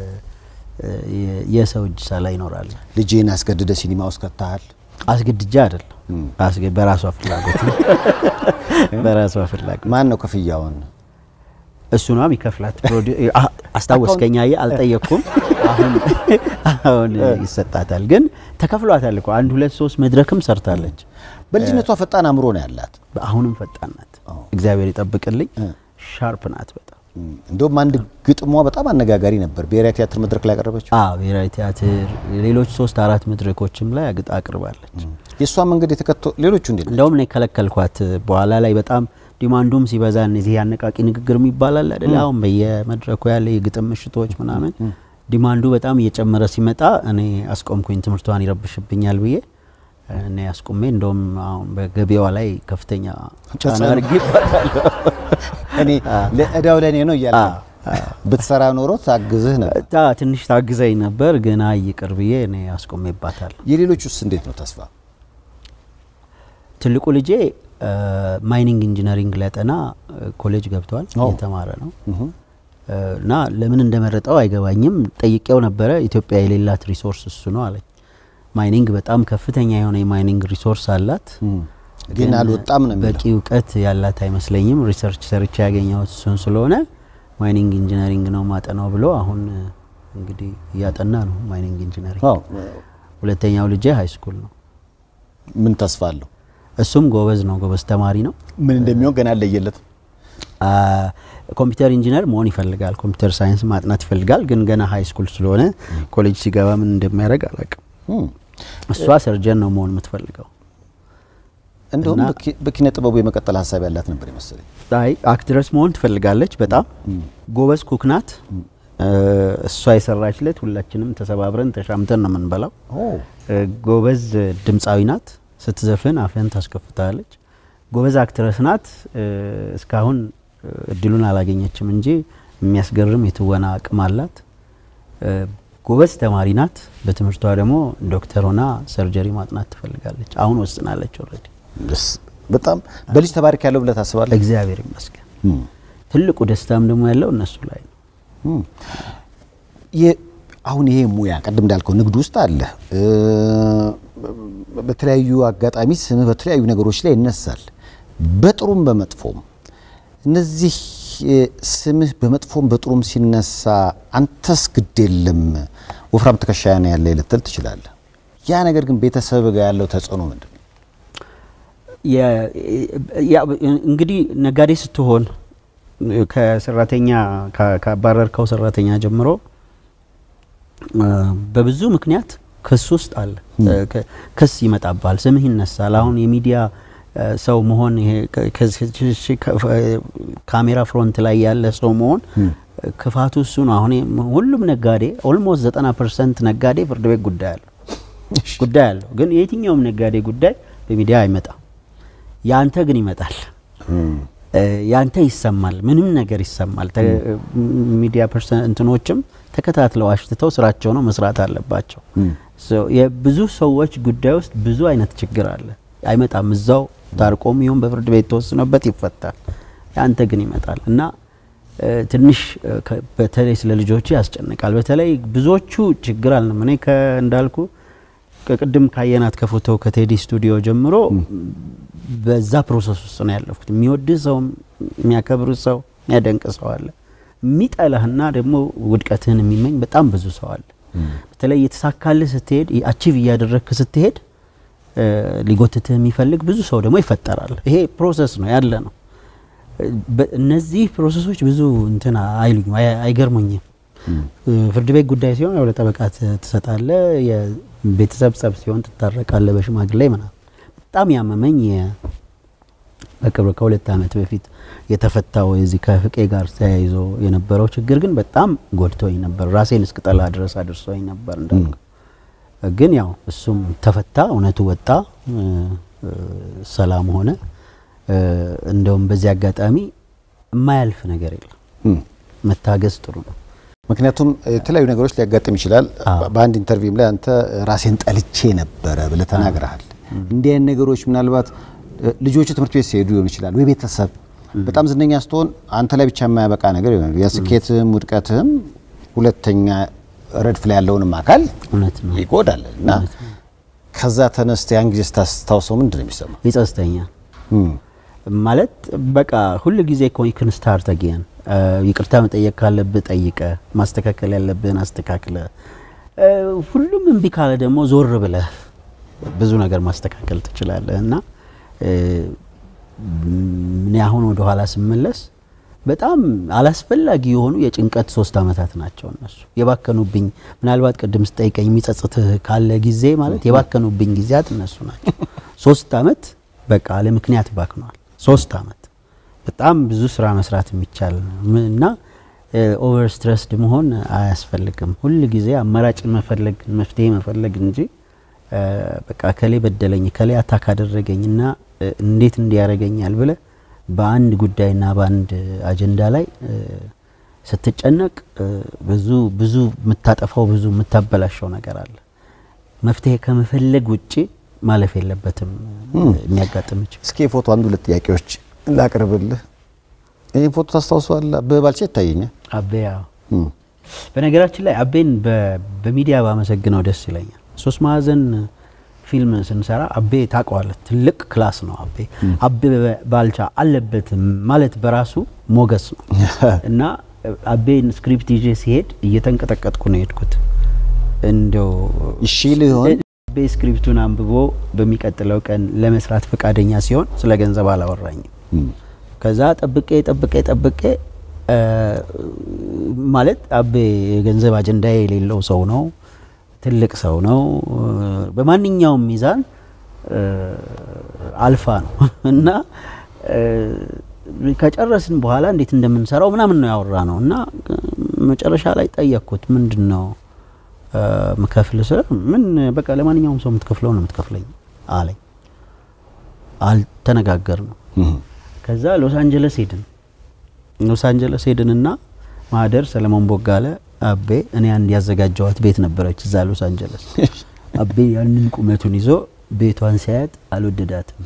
የሰው እጅ ሳላ ይኖራል ልጄን አስገድደ ሲኒማ ውስጥ ከተሃል አስገድጃ አይደል አስገ በራሷ ፍላጎት በራሷ ፍላጎት ማን ነው ከፍያውን እሱ ነው የሚከፍላት አስታወስከኛ አልጠየቅኩም አሁን አሁን ይሰጣታል ግን ተከፍሏታል እኮ አንድ ሁለት ሶስት መድረክም ሰርታለች በልጅነቷ ፈጣን አምሮ ነው ያላት አሁንም ፈጣን ናት እግዚአብሔር ይጠብቅልኝ ሻርፕ ናት በጣም እንደውም አንድ ግጥሟ በጣም አነጋጋሪ ነበር ብሔራዊ ቲያትር መድረክ ላይ ያቀረበችው አዎ ብሔራዊ ቲያትር ሌሎች ሶስት አራት መድረኮችም ላይ አግጣ አቅርባለች የሷ መንገድ የተከተሉ ሌሎቹ እንዴ እንደውም ነው ከለከልኳት በኋላ ላይ በጣም ዲማንዱም ሲበዛ እነዚህ ያነቃቂ ንግግር የሚባላል አይደል አሁን በየመድረኩ ያለ የግጥም ምሽቶች ምናምን ዲማንዱ በጣም እየጨመረ ሲመጣ እኔ አስቆምኩኝ ትምርቷን ይረብሽብኛል ብዬ እኔ አስቆሜ እንደውም አሁን በገቢያዋ ላይ ከፍተኛ ጫና አርግባታል እኔ ለእዳው ለኔ ነው ይያለ ብትሰራ ኖሮ ታግዝህ ነበር ታ ትንሽ ታግዘኝ ነበር ግን አይቅር ብዬ እኔ አስቆሜባታል የሌሎቹስ እንዴት ነው ተስፋ ትልቁ ልጄ ማይኒንግ ኢንጂነሪንግ ለጠና ኮሌጅ ገብቷል እየተማረ ነው እና ለምን እንደመረጠው አይገባኝም ጠይቄው ነበር ኢትዮጵያ የሌላት ሪሶርስ እሱ ነው አለኝ ማይኒንግ በጣም ከፍተኛ የሆነ የማይኒንግ ሪሶርስ አላት ግን አልወጣም ነው በቂ ዕውቀት ያላት አይመስለኝም ሪሰርች ሰርች ያገኘው እሱን ስለሆነ ማይኒንግ ኢንጂነሪንግ ነው ማጠናው ብሎ አሁን እንግዲህ ያጠና ነው ማይኒንግ ኢንጂነሪንግ አዎ ሁለተኛው ልጄ ሃይ ስኩል ነው ምን ተስፋ አለው እሱም ጎበዝ ነው ጎበዝ ተማሪ ነው ምን እንደሚሆን ገና ለየለት አ ኮምፒውተር ኢንጂነር መሆን ይፈልጋል ኮምፒውተር ሳይንስ ማጥናት ይፈልጋል ግን ገና ሃይ ስኩል ስለሆነ ኮሌጅ ሲገባ ምን እንደሚያደርግ አላውቅም እሷ ሰርጀን ነው መሆን የምትፈልገው እንደውም በኪነ ጥበቡ የመቀጠል ሐሳብ ያላት ነበር ይመስለኝ አይ አክትረስ መሆን ትፈልጋለች በጣም ጎበዝ ኩክ ናት እሷ የሰራችለት ሁላችንም ተሰባብረን ተሻምተን ነው የምንበላው ጎበዝ ድምጻዊ ናት ስትዘፍን አፈን ታስከፍታለች ጎበዝ አክትረስ ናት እስካሁን እድሉን አላገኘችም እንጂ የሚያስገርም የትወና አቅም አላት ጎበዝ ተማሪ ናት በትምህርቷ ደግሞ ዶክተር ሆና ሰርጀሪ ማጥናት ትፈልጋለች አሁን ወስናለች ኦሬዲ በጣም በልጅ ተባረክ ያለው ብለ ታስባለህ እግዚአብሔር ይመስገን ትልቁ ደስታም ደግሞ ያለው እነሱ ላይ ነው የ አሁን ይሄ ሙያ ቀደም እንዳልከው ንግድ ውስጥ አለ በተለያዩ አጋጣሚ ስም በተለያዩ ነገሮች ላይ ይነሳል በጥሩም በመጥፎም እነዚህ ስምህ በመጥፎም በጥሩም ሲነሳ አንተስ ግዴለም ወፍራም ተከሻያና ያለ ይልተል ትችላለህ ያ ነገር ግን ቤተሰብ ጋር ያለው ተጽዕኖ ምንድነው ያ እንግዲህ ነጋዴ ስትሆን ከሰራተኛ ከአባረርከው ሰራተኛ ጀምሮ በብዙ ምክንያት ክስ ውስጥ አለ ክስ ይመጣባል ስምህ ይነሳል አሁን የሚዲያ ሰው መሆን ይሄ ካሜራ ፍሮንት ላይ ያለ ሰው መሆን ክፋቱ እሱ ነው አሁን ሁሉም ነጋዴ ኦልሞስት ዘጠና ፐርሰንት ነጋዴ ፍርድ ቤት ጉዳይ አለው ጉዳይ አለው ግን የትኛውም ነጋዴ ጉዳይ በሚዲያ አይመጣም ያንተ ግን ይመጣል ያንተ ይሰማል ምንም ነገር ይሰማል ሚዲያ ፐርሰን እንትኖችም ተከታትለው አሽተው ስራቸው ነው መስራት አለባቸው ሶ የብዙ ሰዎች ጉዳይ ውስጥ ብዙ አይነት ችግር አለ አይመጣም እዛው ታርቆም ይሁን በፍርድ ቤት ተወስኖበት ይፈታል ያንተ ግን ይመጣል እና ትንሽ በተለይ ስለ ልጆች ያስጨንቃል በተለይ ብዙዎቹ ችግር አለ እኔ እንዳልኩ ከቅድም ካየናት ከፎቶ ከቴዲ ስቱዲዮ ጀምሮ በዛ ፕሮሰስ ውስጥ ነው ያለፍኩት የሚወድ ሰው የሚያከብር ሰው የሚያደንቅ ሰው አለ የሚጠላህና ደግሞ ውድቀትህን የሚመኝ በጣም ብዙ ሰው አለ በተለይ የተሳካልህ ስትሄድ አቺቭ ያደረግክ ስትሄድ ሊጎትትህ የሚፈልግ ብዙ ሰው ደግሞ ይፈጠራል ይሄ ፕሮሰስ ነው ያለ ነው እነዚህ ፕሮሰሶች ብዙ እንትና አይሉኝ አይገርሙኝም ፍርድ ቤት ጉዳይ ሲሆን ያው ለጠበቃት ተሰጣለ የቤተሰብ ጸብ ሲሆን ተታረቃለ በሽማግሌ ምናምን በጣም ያመመኝ በቅርብ ከሁለት አመት በፊት የተፈታው እዚህ ከፍቄ ጋር ተያይዞ የነበረው ችግር ግን በጣም ጎድቶኝ ነበር ራሴን እስክጠላ ድረስ አድርሶኝ ነበር እንዳልኩ ግን ያው እሱም ተፈታ እውነቱ ወጣ ሰላም ሆነ እንደውም በዚህ አጋጣሚ የማያልፍ ነገር የለም መታገስ ጥሩ ነው ምክንያቱም የተለያዩ ነገሮች ሊያጋጥም ይችላል በአንድ ኢንተርቪው ላይ አንተ ራሴን ጠልቼ ነበር ብለህ ተናግረሃል እንዲህ አይነት ነገሮች ምናልባት ልጆቹ ትምህርት ቤት ሲሄዱ ይሆን ይችላል ወይ ቤተሰብ በጣም ዝነኛ ስትሆን አንተ ላይ ብቻ የማያበቃ ነገር ይሆናል የስኬትም ውድቀትም ሁለተኛ ረድፍ ላይ ያለውንም አካል እውነት ነው ይጎዳልና ከዛ ተነስተ ያን ጊዜ ታስታውሰው ምንድነው የሚሰማው ይጸጽተኛል ማለት በቃ ሁሉ ጊዜ ኮን ስታርት አገን ይቅርታ መጠየቅ ካለብህ ጠይቀ ማስተካከል ያለብህን አስተካክለ ሁሉም እንቢ ካለ ደግሞ ዞር ብለህ ብዙ ነገር ማስተካከል ትችላለህና ምን ያሁን ወደ ኋላ ስመለስ በጣም አላስፈላጊ የሆኑ የጭንቀት ሶስት አመታት ናቸው እነሱ የባከኑብኝ ምናልባት ቀደም ስጠይቀኝ የሚጸጽትህ ካለ ጊዜ ማለት የባከኑብኝ ጊዜያት እነሱ ናቸው ሶስት አመት በቃ ለምክንያት ባክኗል ሶስት አመት በጣም ብዙ ስራ መስራት የሚቻል እና ኦቨር ስትሬስድ መሆን አያስፈልግም ሁሉ ጊዜ አማራጭ መፈለግ መፍትሄ መፈለግ እንጂ በቃ ከሌ በደለኝ ከሌ አታክ አደረገኝና እንዴት እንዲያረጋኛል ብለ በአንድ ጉዳይና በአንድ አጀንዳ ላይ ስትጨነቅ ብዙ ብዙ መታጠፋው ብዙ መታበላሽው ነገር አለ መፍትሄ ከመፈለግ ውጪ ማለፍ የለበትም የሚያጋጥም እቺ እስኪ ፎቶ አንዱ ሁለት ጥያቄዎች ላቀርብልህ ይሄ ፎቶ ታስታውሳለህ በባልቼ ታየኛል አቤያ በነገራችን ላይ አቤን በሚዲያ ባመሰግነው ደስ ይለኛል ሶስት ማዕዘን ፊልም ስንሰራ አቤ ታቋለ ትልቅ ክላስ ነው አቤ አቤ ባልቻ አለበት ማለት በራሱ ሞገስ ነው እና አቤን ስክሪፕት ይዤ ሲሄድ እየተንቀጠቀጥኩ ነው የሄድኩት እንደው እሺ ሊሆን አቤ ስክሪፕቱን አንብቦ በሚቀጥለው ቀን ለመስራት ፈቃደኛ ሲሆን ስለ ገንዘብ አላወራኝም ከዛ ጠብቄ ጠብቄ ጠብቄ ማለት አቤ የገንዘብ አጀንዳ የሌለው ሰው ነው ትልቅ ሰው ነው በማንኛውም ሚዛን አልፋ ነው እና ከጨረስን በኋላ እንዴት እንደምንሰራው ምናምን ነው ያወራነው እና መጨረሻ ላይ ጠየቅኩት ምንድነው መከፍል ሰር ምን በቃ ለማንኛውም ሰው የምትከፍለው ነው የምትከፍለኝ አለኝ አልተነጋገርንም ከዛ ሎስ አንጀለስ ሄድን ሎስ አንጀለስ ሄድንና ማደር ሰለሞን ቦጋለ አቤ እኔ አንድ ያዘጋጀዋት ቤት ነበረች እዛ ሎስ አንጀለስ አቤ ያንን ቁመቱን ይዞ ቤቷን ሲያያት አልወደዳትም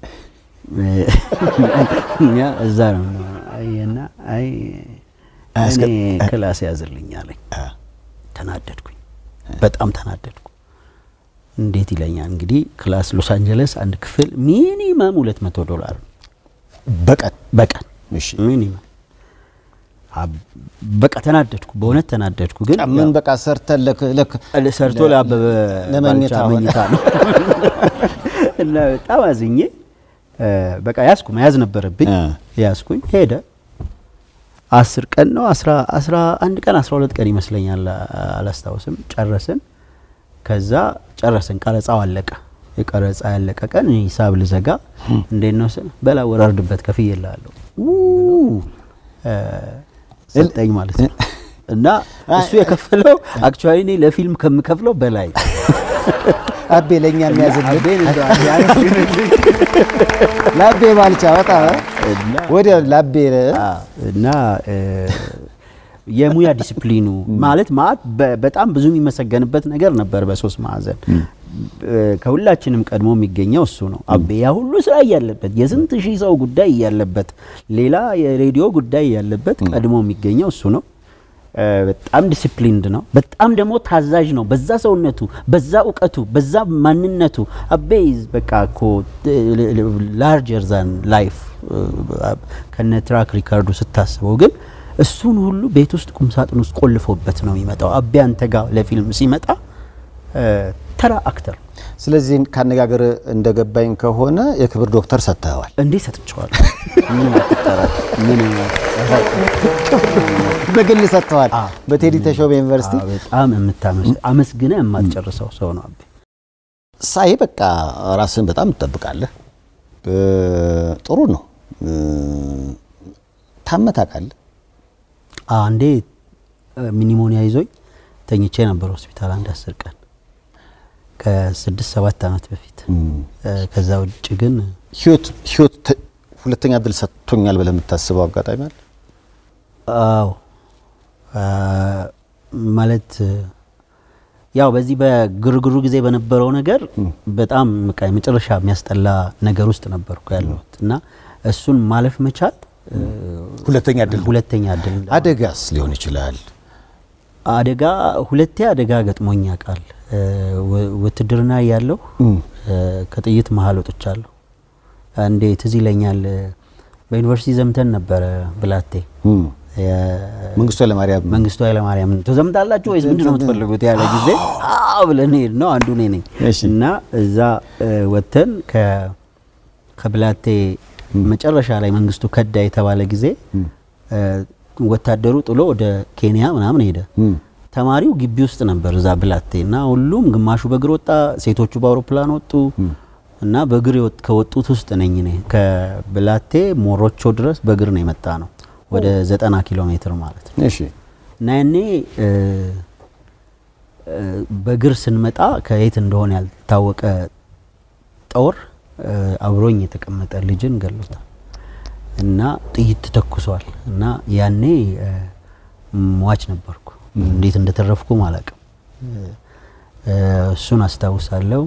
ያ እዛ ነው አይና አይ እኔ ክላስ ያዝልኝ አለኝ ተናደድኩኝ በጣም ተናደድኩ እንዴት ይለኛል እንግዲህ ክላስ ሎስ አንጀለስ አንድ ክፍል ሚኒመም ሁለት መቶ ዶላር በቀን በቀን እሺ ሚኒመም በቃ ተናደድኩ በእውነት ተናደድኩ ግን ምን በቃ ሰርተን ለክ ለክ ለሰርቶ ለአበበ ለመኝታ መኝታ ነው እና በጣም አዝኜ በቃ ያስኩ መያዝ ነበረብኝ ያስኩኝ ሄደ አስር ቀን ነው አስራ አንድ ቀን አስራ ሁለት ቀን ይመስለኛል አላስታውስም ጨረስን ከዛ ጨረስን ቀረጻው አለቀ የቀረጻ ያለቀ ቀን ሂሳብ ልዘጋ እንዴት ነው ስል በላ ወራርድበት ከፍየላለሁ ሰጠኝ ማለት ነው እና እሱ የከፈለው አክቹአሊ እኔ ለፊልም ከምከፍለው በላይ አቤ ለኛ የሚያዘልኝ ላቤ ባልቻ ወጣ ወደ ላቤ እና የሙያ ዲሲፕሊኑ ማለት ማለት በጣም ብዙ የሚመሰገንበት ነገር ነበር በሶስት ማዕዘን ከሁላችንም ቀድሞ የሚገኘው እሱ ነው አቤ ያ ሁሉ ስራ ያለበት የስንት ሺህ ሰው ጉዳይ ያለበት ሌላ የሬዲዮ ጉዳይ ያለበት ቀድሞ የሚገኘው እሱ ነው በጣም ዲሲፕሊንድ ነው በጣም ደግሞ ታዛዥ ነው በዛ ሰውነቱ በዛ ዕውቀቱ በዛ ማንነቱ አቤዝ በቃ እኮ larger than life ከነ ትራክ ሪካርዱ ስታስበው ግን እሱን ሁሉ ቤት ውስጥ ቁም ሳጥን ውስጥ ቆልፎበት ነው የሚመጣው አቤ አንተ ጋር ለፊልም ሲመጣ ተራ አክተር ስለዚህ ካነጋገር እንደገባኝ ከሆነ የክብር ዶክተር ሰጥተዋል እንዴ ሰጥቻለሁ ምን ተጠራ ምን በግል ሰጥተዋል በቴዲ ተሾመ ዩኒቨርሲቲ በጣም የምታመስ አመስግነ የማትጨርሰው ሰው ነው አቤ ሳይ በቃ ራስን በጣም ተጠብቃለህ ጥሩ ነው ታመታቃል አንዴ ሚኒሞኒያ ይዞኝ ተኝቼ ነበር ሆስፒታል አንድ አስር ቀን ከስድስት ሰባት አመት በፊት ከዛ ውጭ ግን ህይወት ህይወት ሁለተኛ ድል ሰጥቶኛል ብለ የምታስበው አጋጣሚ አለ አዎ ማለት ያው በዚህ በግርግሩ ጊዜ በነበረው ነገር በጣም በቃ የመጨረሻ የሚያስጠላ ነገር ውስጥ ነበርኩ ያለሁት እና እሱን ማለፍ መቻል ሁለተኛ ድል ሁለተኛ ድል አደጋስ ሊሆን ይችላል አደጋ ሁለቴ አደጋ ገጥሞኛ ቃል ወትድርና ያለው ከጥይት መሃል ወጥቻለሁ አንዴ ትዝ ይለኛል በዩኒቨርሲቲ ዘምተን ነበር ብላቴ መንግስቱ ኃይለ ማርያም መንግስቱ ኃይለ ማርያም ተዘምታላችሁ ወይስ ምንድነው የምትፈልጉት ያለ ጊዜ አው ብለን ነው አንዱ ነኝ እና እዛ ወተን ከ ከብላቴ መጨረሻ ላይ መንግስቱ ከዳ የተባለ ጊዜ ወታደሩ ጥሎ ወደ ኬንያ ምናምን ሄደ ተማሪው ግቢ ውስጥ ነበር እዛ ብላቴና ሁሉም ግማሹ በእግር ወጣ ሴቶቹ በአውሮፕላን ወጡ እና በእግር ከወጡት ውስጥ ነኝ እኔ ከብላቴ ሞሮቾ ድረስ በእግር ነው የመጣ ነው ወደ ዘጠና ኪሎ ሜትር ማለት ነው እሺ እና እኔ በእግር ስንመጣ ከየት እንደሆነ ያልታወቀ ጦር አብሮኝ የተቀመጠ ልጅን ገሎታል እና ጥይት ተተኩሷል እና ያኔ ሟች ነበርኩ እንዴት እንደተረፍኩ ማለቅ እሱን አስታውሳለሁ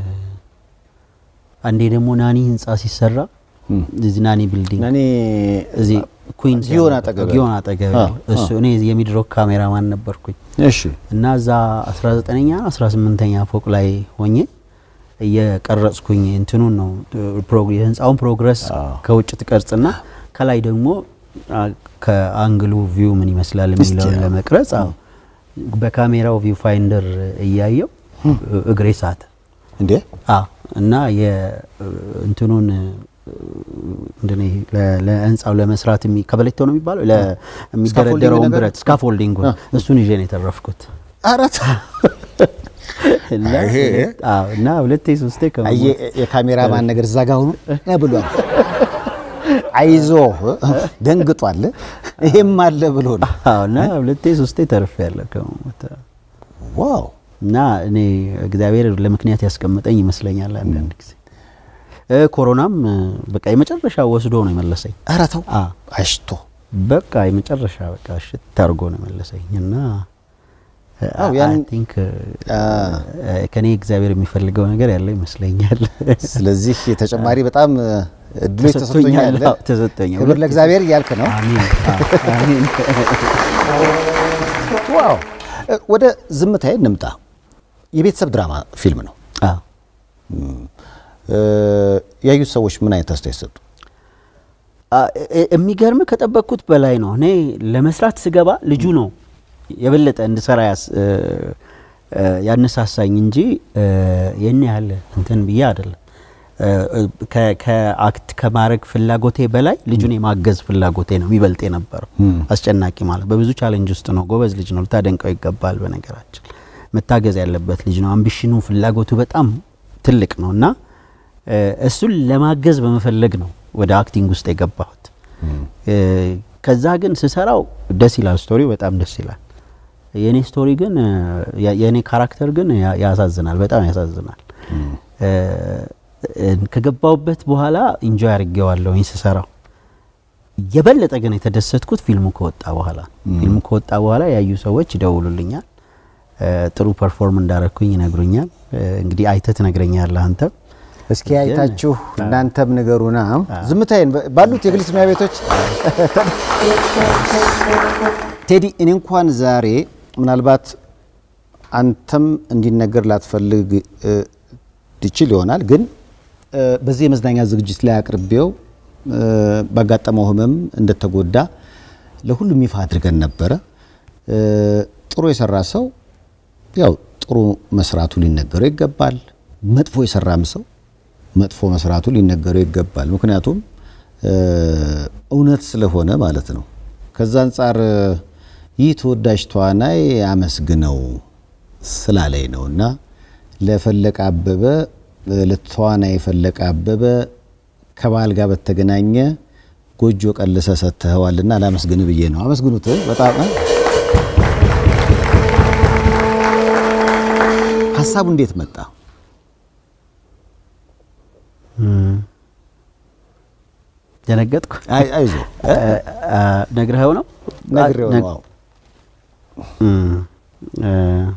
አንዴ ደግሞ ናኒ ህንጻ ሲሰራ እዚህ ናኒ ቢልዲንግ ናኒ እዚህ ኩዊንስ ጊዮን አጠገብ ጊዮን አጠገብ እሱ እኔ የሚድሮክ ካሜራማን ነበርኩኝ እሺ እና ዛ አስራ ዘጠነኛ አስራ ስምንተኛ ፎቅ ላይ ሆኜ የቀረጽኩኝ እንትኑን ነው ፕሮግሬስ ህንጻውን ፕሮግረስ ከውጭ ተቀርጽና ከላይ ደግሞ ከአንግሉ ቪው ምን ይመስላል የሚለው ለመቅረጽ በካሜራው ቪው ፋይንደር እያየው እግሬ ሳተ እንዴ አ እና የእንትኑን እንደኔ ለህንጻው ለመስራት ከበለቶ ነው የሚባለው ለሚደረደረው ብረት ስካፎልዲንግ እሱን ይዤ ነው የተረፍኩት አራት እና አዎ እና ሁለቴ ሶስቴ ከመ የካሜራማን ነገር ዘጋው ነው ብሏል አይዞ ደንግጧል ይሄም አለ ብሎ ነው አዎ እና ሁለቴ ሶስቴ ተርፌያለሁ ከሞት ዋው እና እኔ እግዚአብሔር ለምክንያት ያስቀመጠኝ ይመስለኛል አንዳንድ ጊዜ ኮሮናም በቃ የመጨረሻ ወስዶ ነው የመለሰኝ አራተው አሽቶ በቃ የመጨረሻ በቃ ሽት ታርጎ ነው የመለሰኝና አው ያን ቲንክ ከኔ እግዚአብሔር የሚፈልገው ነገር ያለ ይመስለኛል ስለዚህ የተጨማሪ በጣም እድሎች ተሰጥቶኛል ተሰጥቶኛል ክብር ለእግዚአብሔር ያልከ ነው አሜን አሜን ዋው ወደ ዝምታዬ እንምጣ የቤተሰብ ድራማ ፊልም ነው አዎ ያዩ ሰዎች ምን አይነት አስተያየት ሰጡ የሚገርም ከጠበቅኩት በላይ ነው እኔ ለመስራት ስገባ ልጁ ነው የበለጠ እንድሰራ ያነሳሳኝ እንጂ የኔ ያለ እንትን ብዬ አይደለም ከአክት ከማረግ ፍላጎቴ በላይ ልጁን የማገዝ ፍላጎቴ ነው የሚበልጥ የነበረው አስጨናቂ ማለት በብዙ ቻሌንጅ ውስጥ ነው ጎበዝ ልጅ ነው ልታደንቀው ይገባል በነገራችን መታገዝ ያለበት ልጅ ነው አምቢሽኑ ፍላጎቱ በጣም ትልቅ ነውና እሱን ለማገዝ በመፈለግ ነው ወደ አክቲንግ ውስጥ የገባሁት ከዛ ግን ስሰራው ደስ ይላል ስቶሪው በጣም ደስ ይላል የኔ ስቶሪ ግን የኔ ካራክተር ግን ያሳዝናል በጣም ያሳዝናል ከገባውበት በኋላ ኢንጆይ አድርጌዋለሁ እንስሰራው የበለጠ ግን የተደሰትኩት ፊልሙ ከወጣ በኋላ ፊልሙ ከወጣ በኋላ ያዩ ሰዎች ይደውሉልኛል ጥሩ ፐርፎርም እንዳረኩኝ ይነግሩኛል እንግዲህ አይተት ነግረኛለህ አንተ እስኪ አይታችሁ እናንተም ንገሩና ዝምታዬን ባሉት የግል ስሚያ ቤቶች ቴዲ እኔ እንኳን ዛሬ ምናልባት አንተም እንዲነገር ላትፈልግ ትችል ይሆናል ግን በዚህ የመዝናኛ ዝግጅት ላይ አቅርቤው ባጋጠመው ህመም እንደተጎዳ ለሁሉም ይፋ አድርገን ነበር ጥሩ የሰራ ሰው ያው ጥሩ መስራቱ ሊነገረው ይገባል መጥፎ የሰራም ሰው መጥፎ መስራቱ ሊነገረው ይገባል ምክንያቱም እውነት ስለሆነ ማለት ነው ከዛ አንፃር ይህ ተወዳጅ ተዋናይ አመስግነው ስላለኝ ነውና ለፈለቀ አበበ ለተዋናይ ፈለቀ አበበ ከባል ጋር በተገናኘ ጎጆ ቀልሰ ሰተዋልና ላመስግን ብዬ ነው አመስግኑት በጣም ሐሳቡ እንዴት መጣ ደነገጥኩ አይ አይዞ ነግረኸው ነው ነግሬው ነው እ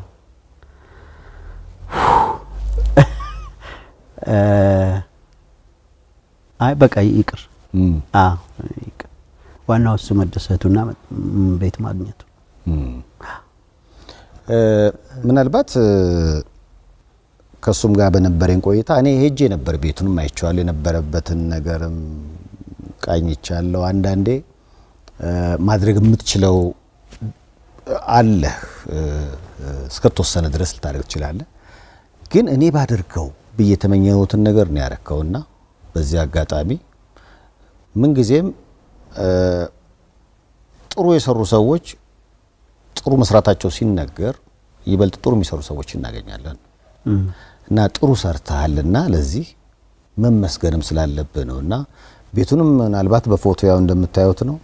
አይ በቃ ይቅር አ ይቅር ዋናው እሱ መደሰቱና ቤት ማግኘቱ እ ምናልባት ከሱም ጋር በነበረኝ ቆይታ እኔ ሄጄ ነበር ቤቱንም አይቻለሁ የነበረበትን ነገርም ቃኝቻለሁ አንዳንዴ ማድረግ የምትችለው አለ እስከተወሰነ ድረስ ልታደርግ ትችላለህ ግን እኔ ባደርገው በየተመኘሁትን ነገር ነው ያረከውና በዚህ አጋጣሚ ምን ጊዜም ጥሩ የሰሩ ሰዎች ጥሩ መስራታቸው ሲነገር ይበልጥ ጥሩ የሚሰሩ ሰዎች እናገኛለን እና ጥሩ ሰርተሃልና ለዚህ መመስገንም ስላለበት ነውና ቤቱንም ምናልባት በፎቶ ያው እንደምታዩት ነው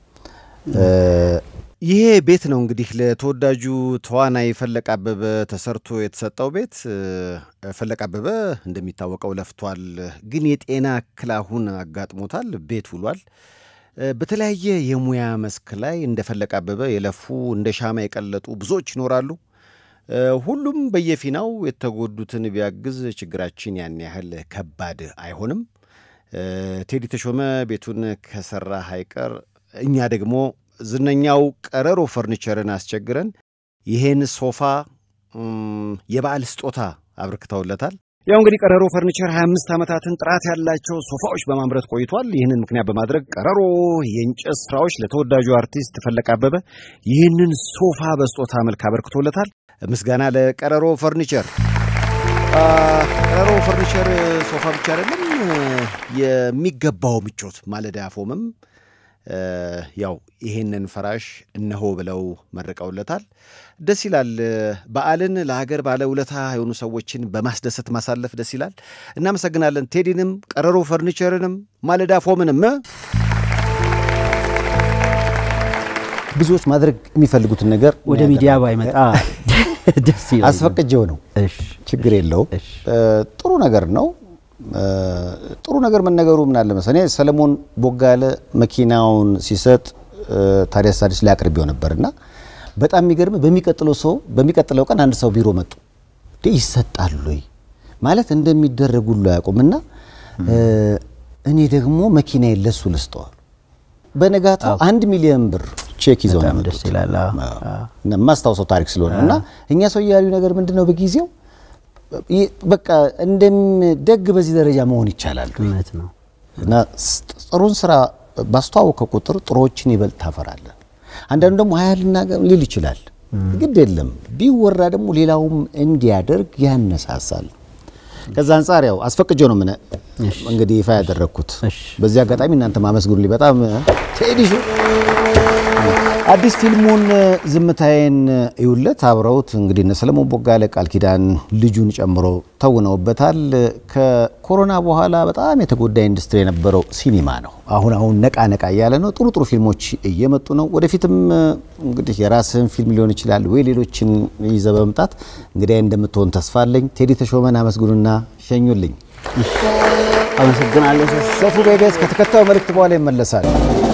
ይሄ ቤት ነው እንግዲህ ለተወዳጁ ተዋናይ ፈለቀ አበበ ተሰርቶ የተሰጠው ቤት ፈለቀ አበበ እንደሚታወቀው ለፍቷል ግን የጤና ክላሁን አጋጥሞታል ቤት ውሏል በተለያየ የሙያ መስክ ላይ እንደፈለቀ አበበ የለፉ እንደ ሻማ የቀለጡ ብዙዎች ይኖራሉ ሁሉም በየፊናው የተጎዱትን ቢያግዝ ችግራችን ያን ያህል ከባድ አይሆንም ቴዲ ተሾመ ቤቱን ከሰራ ሃይቀር እኛ ደግሞ ዝነኛው ቀረሮ ፈርኒቸርን አስቸግረን ይሄን ሶፋ የበዓል ስጦታ አብርክተውለታል ያው እንግዲህ ቀረሮ ፈርኒቸር ሃያ አምስት ዓመታትን ጥራት ያላቸው ሶፋዎች በማምረት ቆይቷል ይሄንን ምክንያት በማድረግ ቀረሮ የእንጨት ስራዎች ለተወዳጁ አርቲስት ፈለቀ አበበ ይሄንን ሶፋ በስጦታ መልክ አበርክቶለታል ምስጋና ለቀረሮ ፈርኒቸር ቀረሮ ፈርኒቸር ሶፋ ብቻ አይደለም የሚገባው ምቾት ማለዳ ፎምም ያው ይሄንን ፈራሽ እነሆ ብለው መርቀውለታል ደስ ይላል በዓልን ለሀገር ባለ ውለታ የሆኑ ሰዎችን በማስደሰት ማሳለፍ ደስ ይላል እናመሰግናለን ቴዲንም ቀረሮ ፈርኒቸርንም ማለዳ ፎምንም ብዙዎች ማድረግ የሚፈልጉት ነገር ወደ ሚዲያ ባይመጣ ደስ ይላል አስፈቅጄው ነው እሺ ችግር የለው ጥሩ ነገር ነው ጥሩ ነገር መነገሩ ምን አለ መሰለኝ ሰለሞን ቦጋለ መኪናውን ሲሰጥ ታዲያ ሳዲስ ላይ አቅርቤው ነበርና በጣም የሚገርም በሚቀጥለው ሰው በሚቀጥለው ቀን አንድ ሰው ቢሮ መጡ ዴ ይሰጣሉ ማለት እንደሚደረጉሉ ያቆምና እኔ ደግሞ መኪና የለሱ ልስጠው በነጋታው አንድ ሚሊዮን ብር ቼክ ይዘው ነው ደስ ይላል እና ማስታወሰው ታሪክ ስለሆነና እኛ ሰው ያዩ ነገር ምንድነው በጊዜው በቃ እንደም ደግ በዚህ ደረጃ መሆን ይቻላል እውነት ነው እና ጥሩን ስራ ባስተዋወቀ ቁጥር ጥሮችን ይበልጥ ታፈራለ አንዳንዱ ደግሞ ኃይልና ሊል ይችላል ግድ የለም ቢወራ ደግሞ ሌላውም እንዲያደርግ ያነሳሳል ከዛ አንፃር ያው አስፈቅጆ ነው ምን እንግዲህ ይፋ ያደረኩት በዚህ አጋጣሚ እናንተ ማመስግኑልኝ በጣም ቴዲሹ አዲስ ፊልሙን ዝምታዬን ይውለት አብረውት እንግዲህ እነ ሰለሞን ቦጋለ ቃል ኪዳን ልጁን ጨምሮ ተውነውበታል ከኮሮና በኋላ በጣም የተጎዳ ኢንዱስትሪ የነበረው ሲኒማ ነው አሁን አሁን ነቃ ነቃ ያለ ነው ጥሩ ጥሩ ፊልሞች እየመጡ ነው ወደፊትም እንግዲህ የራስን ፊልም ሊሆን ይችላል ወይ ሌሎችን ይዘው በመምጣት እንግዲህ እንደምትሆን ተስፋለኝ ቴዲ ተሾመን አመስግኑና ሸኙልኝ አመሰግናለሁ ሰፉ ቤቤስ ከተከታዩ መልእክት በኋላ ይመለሳል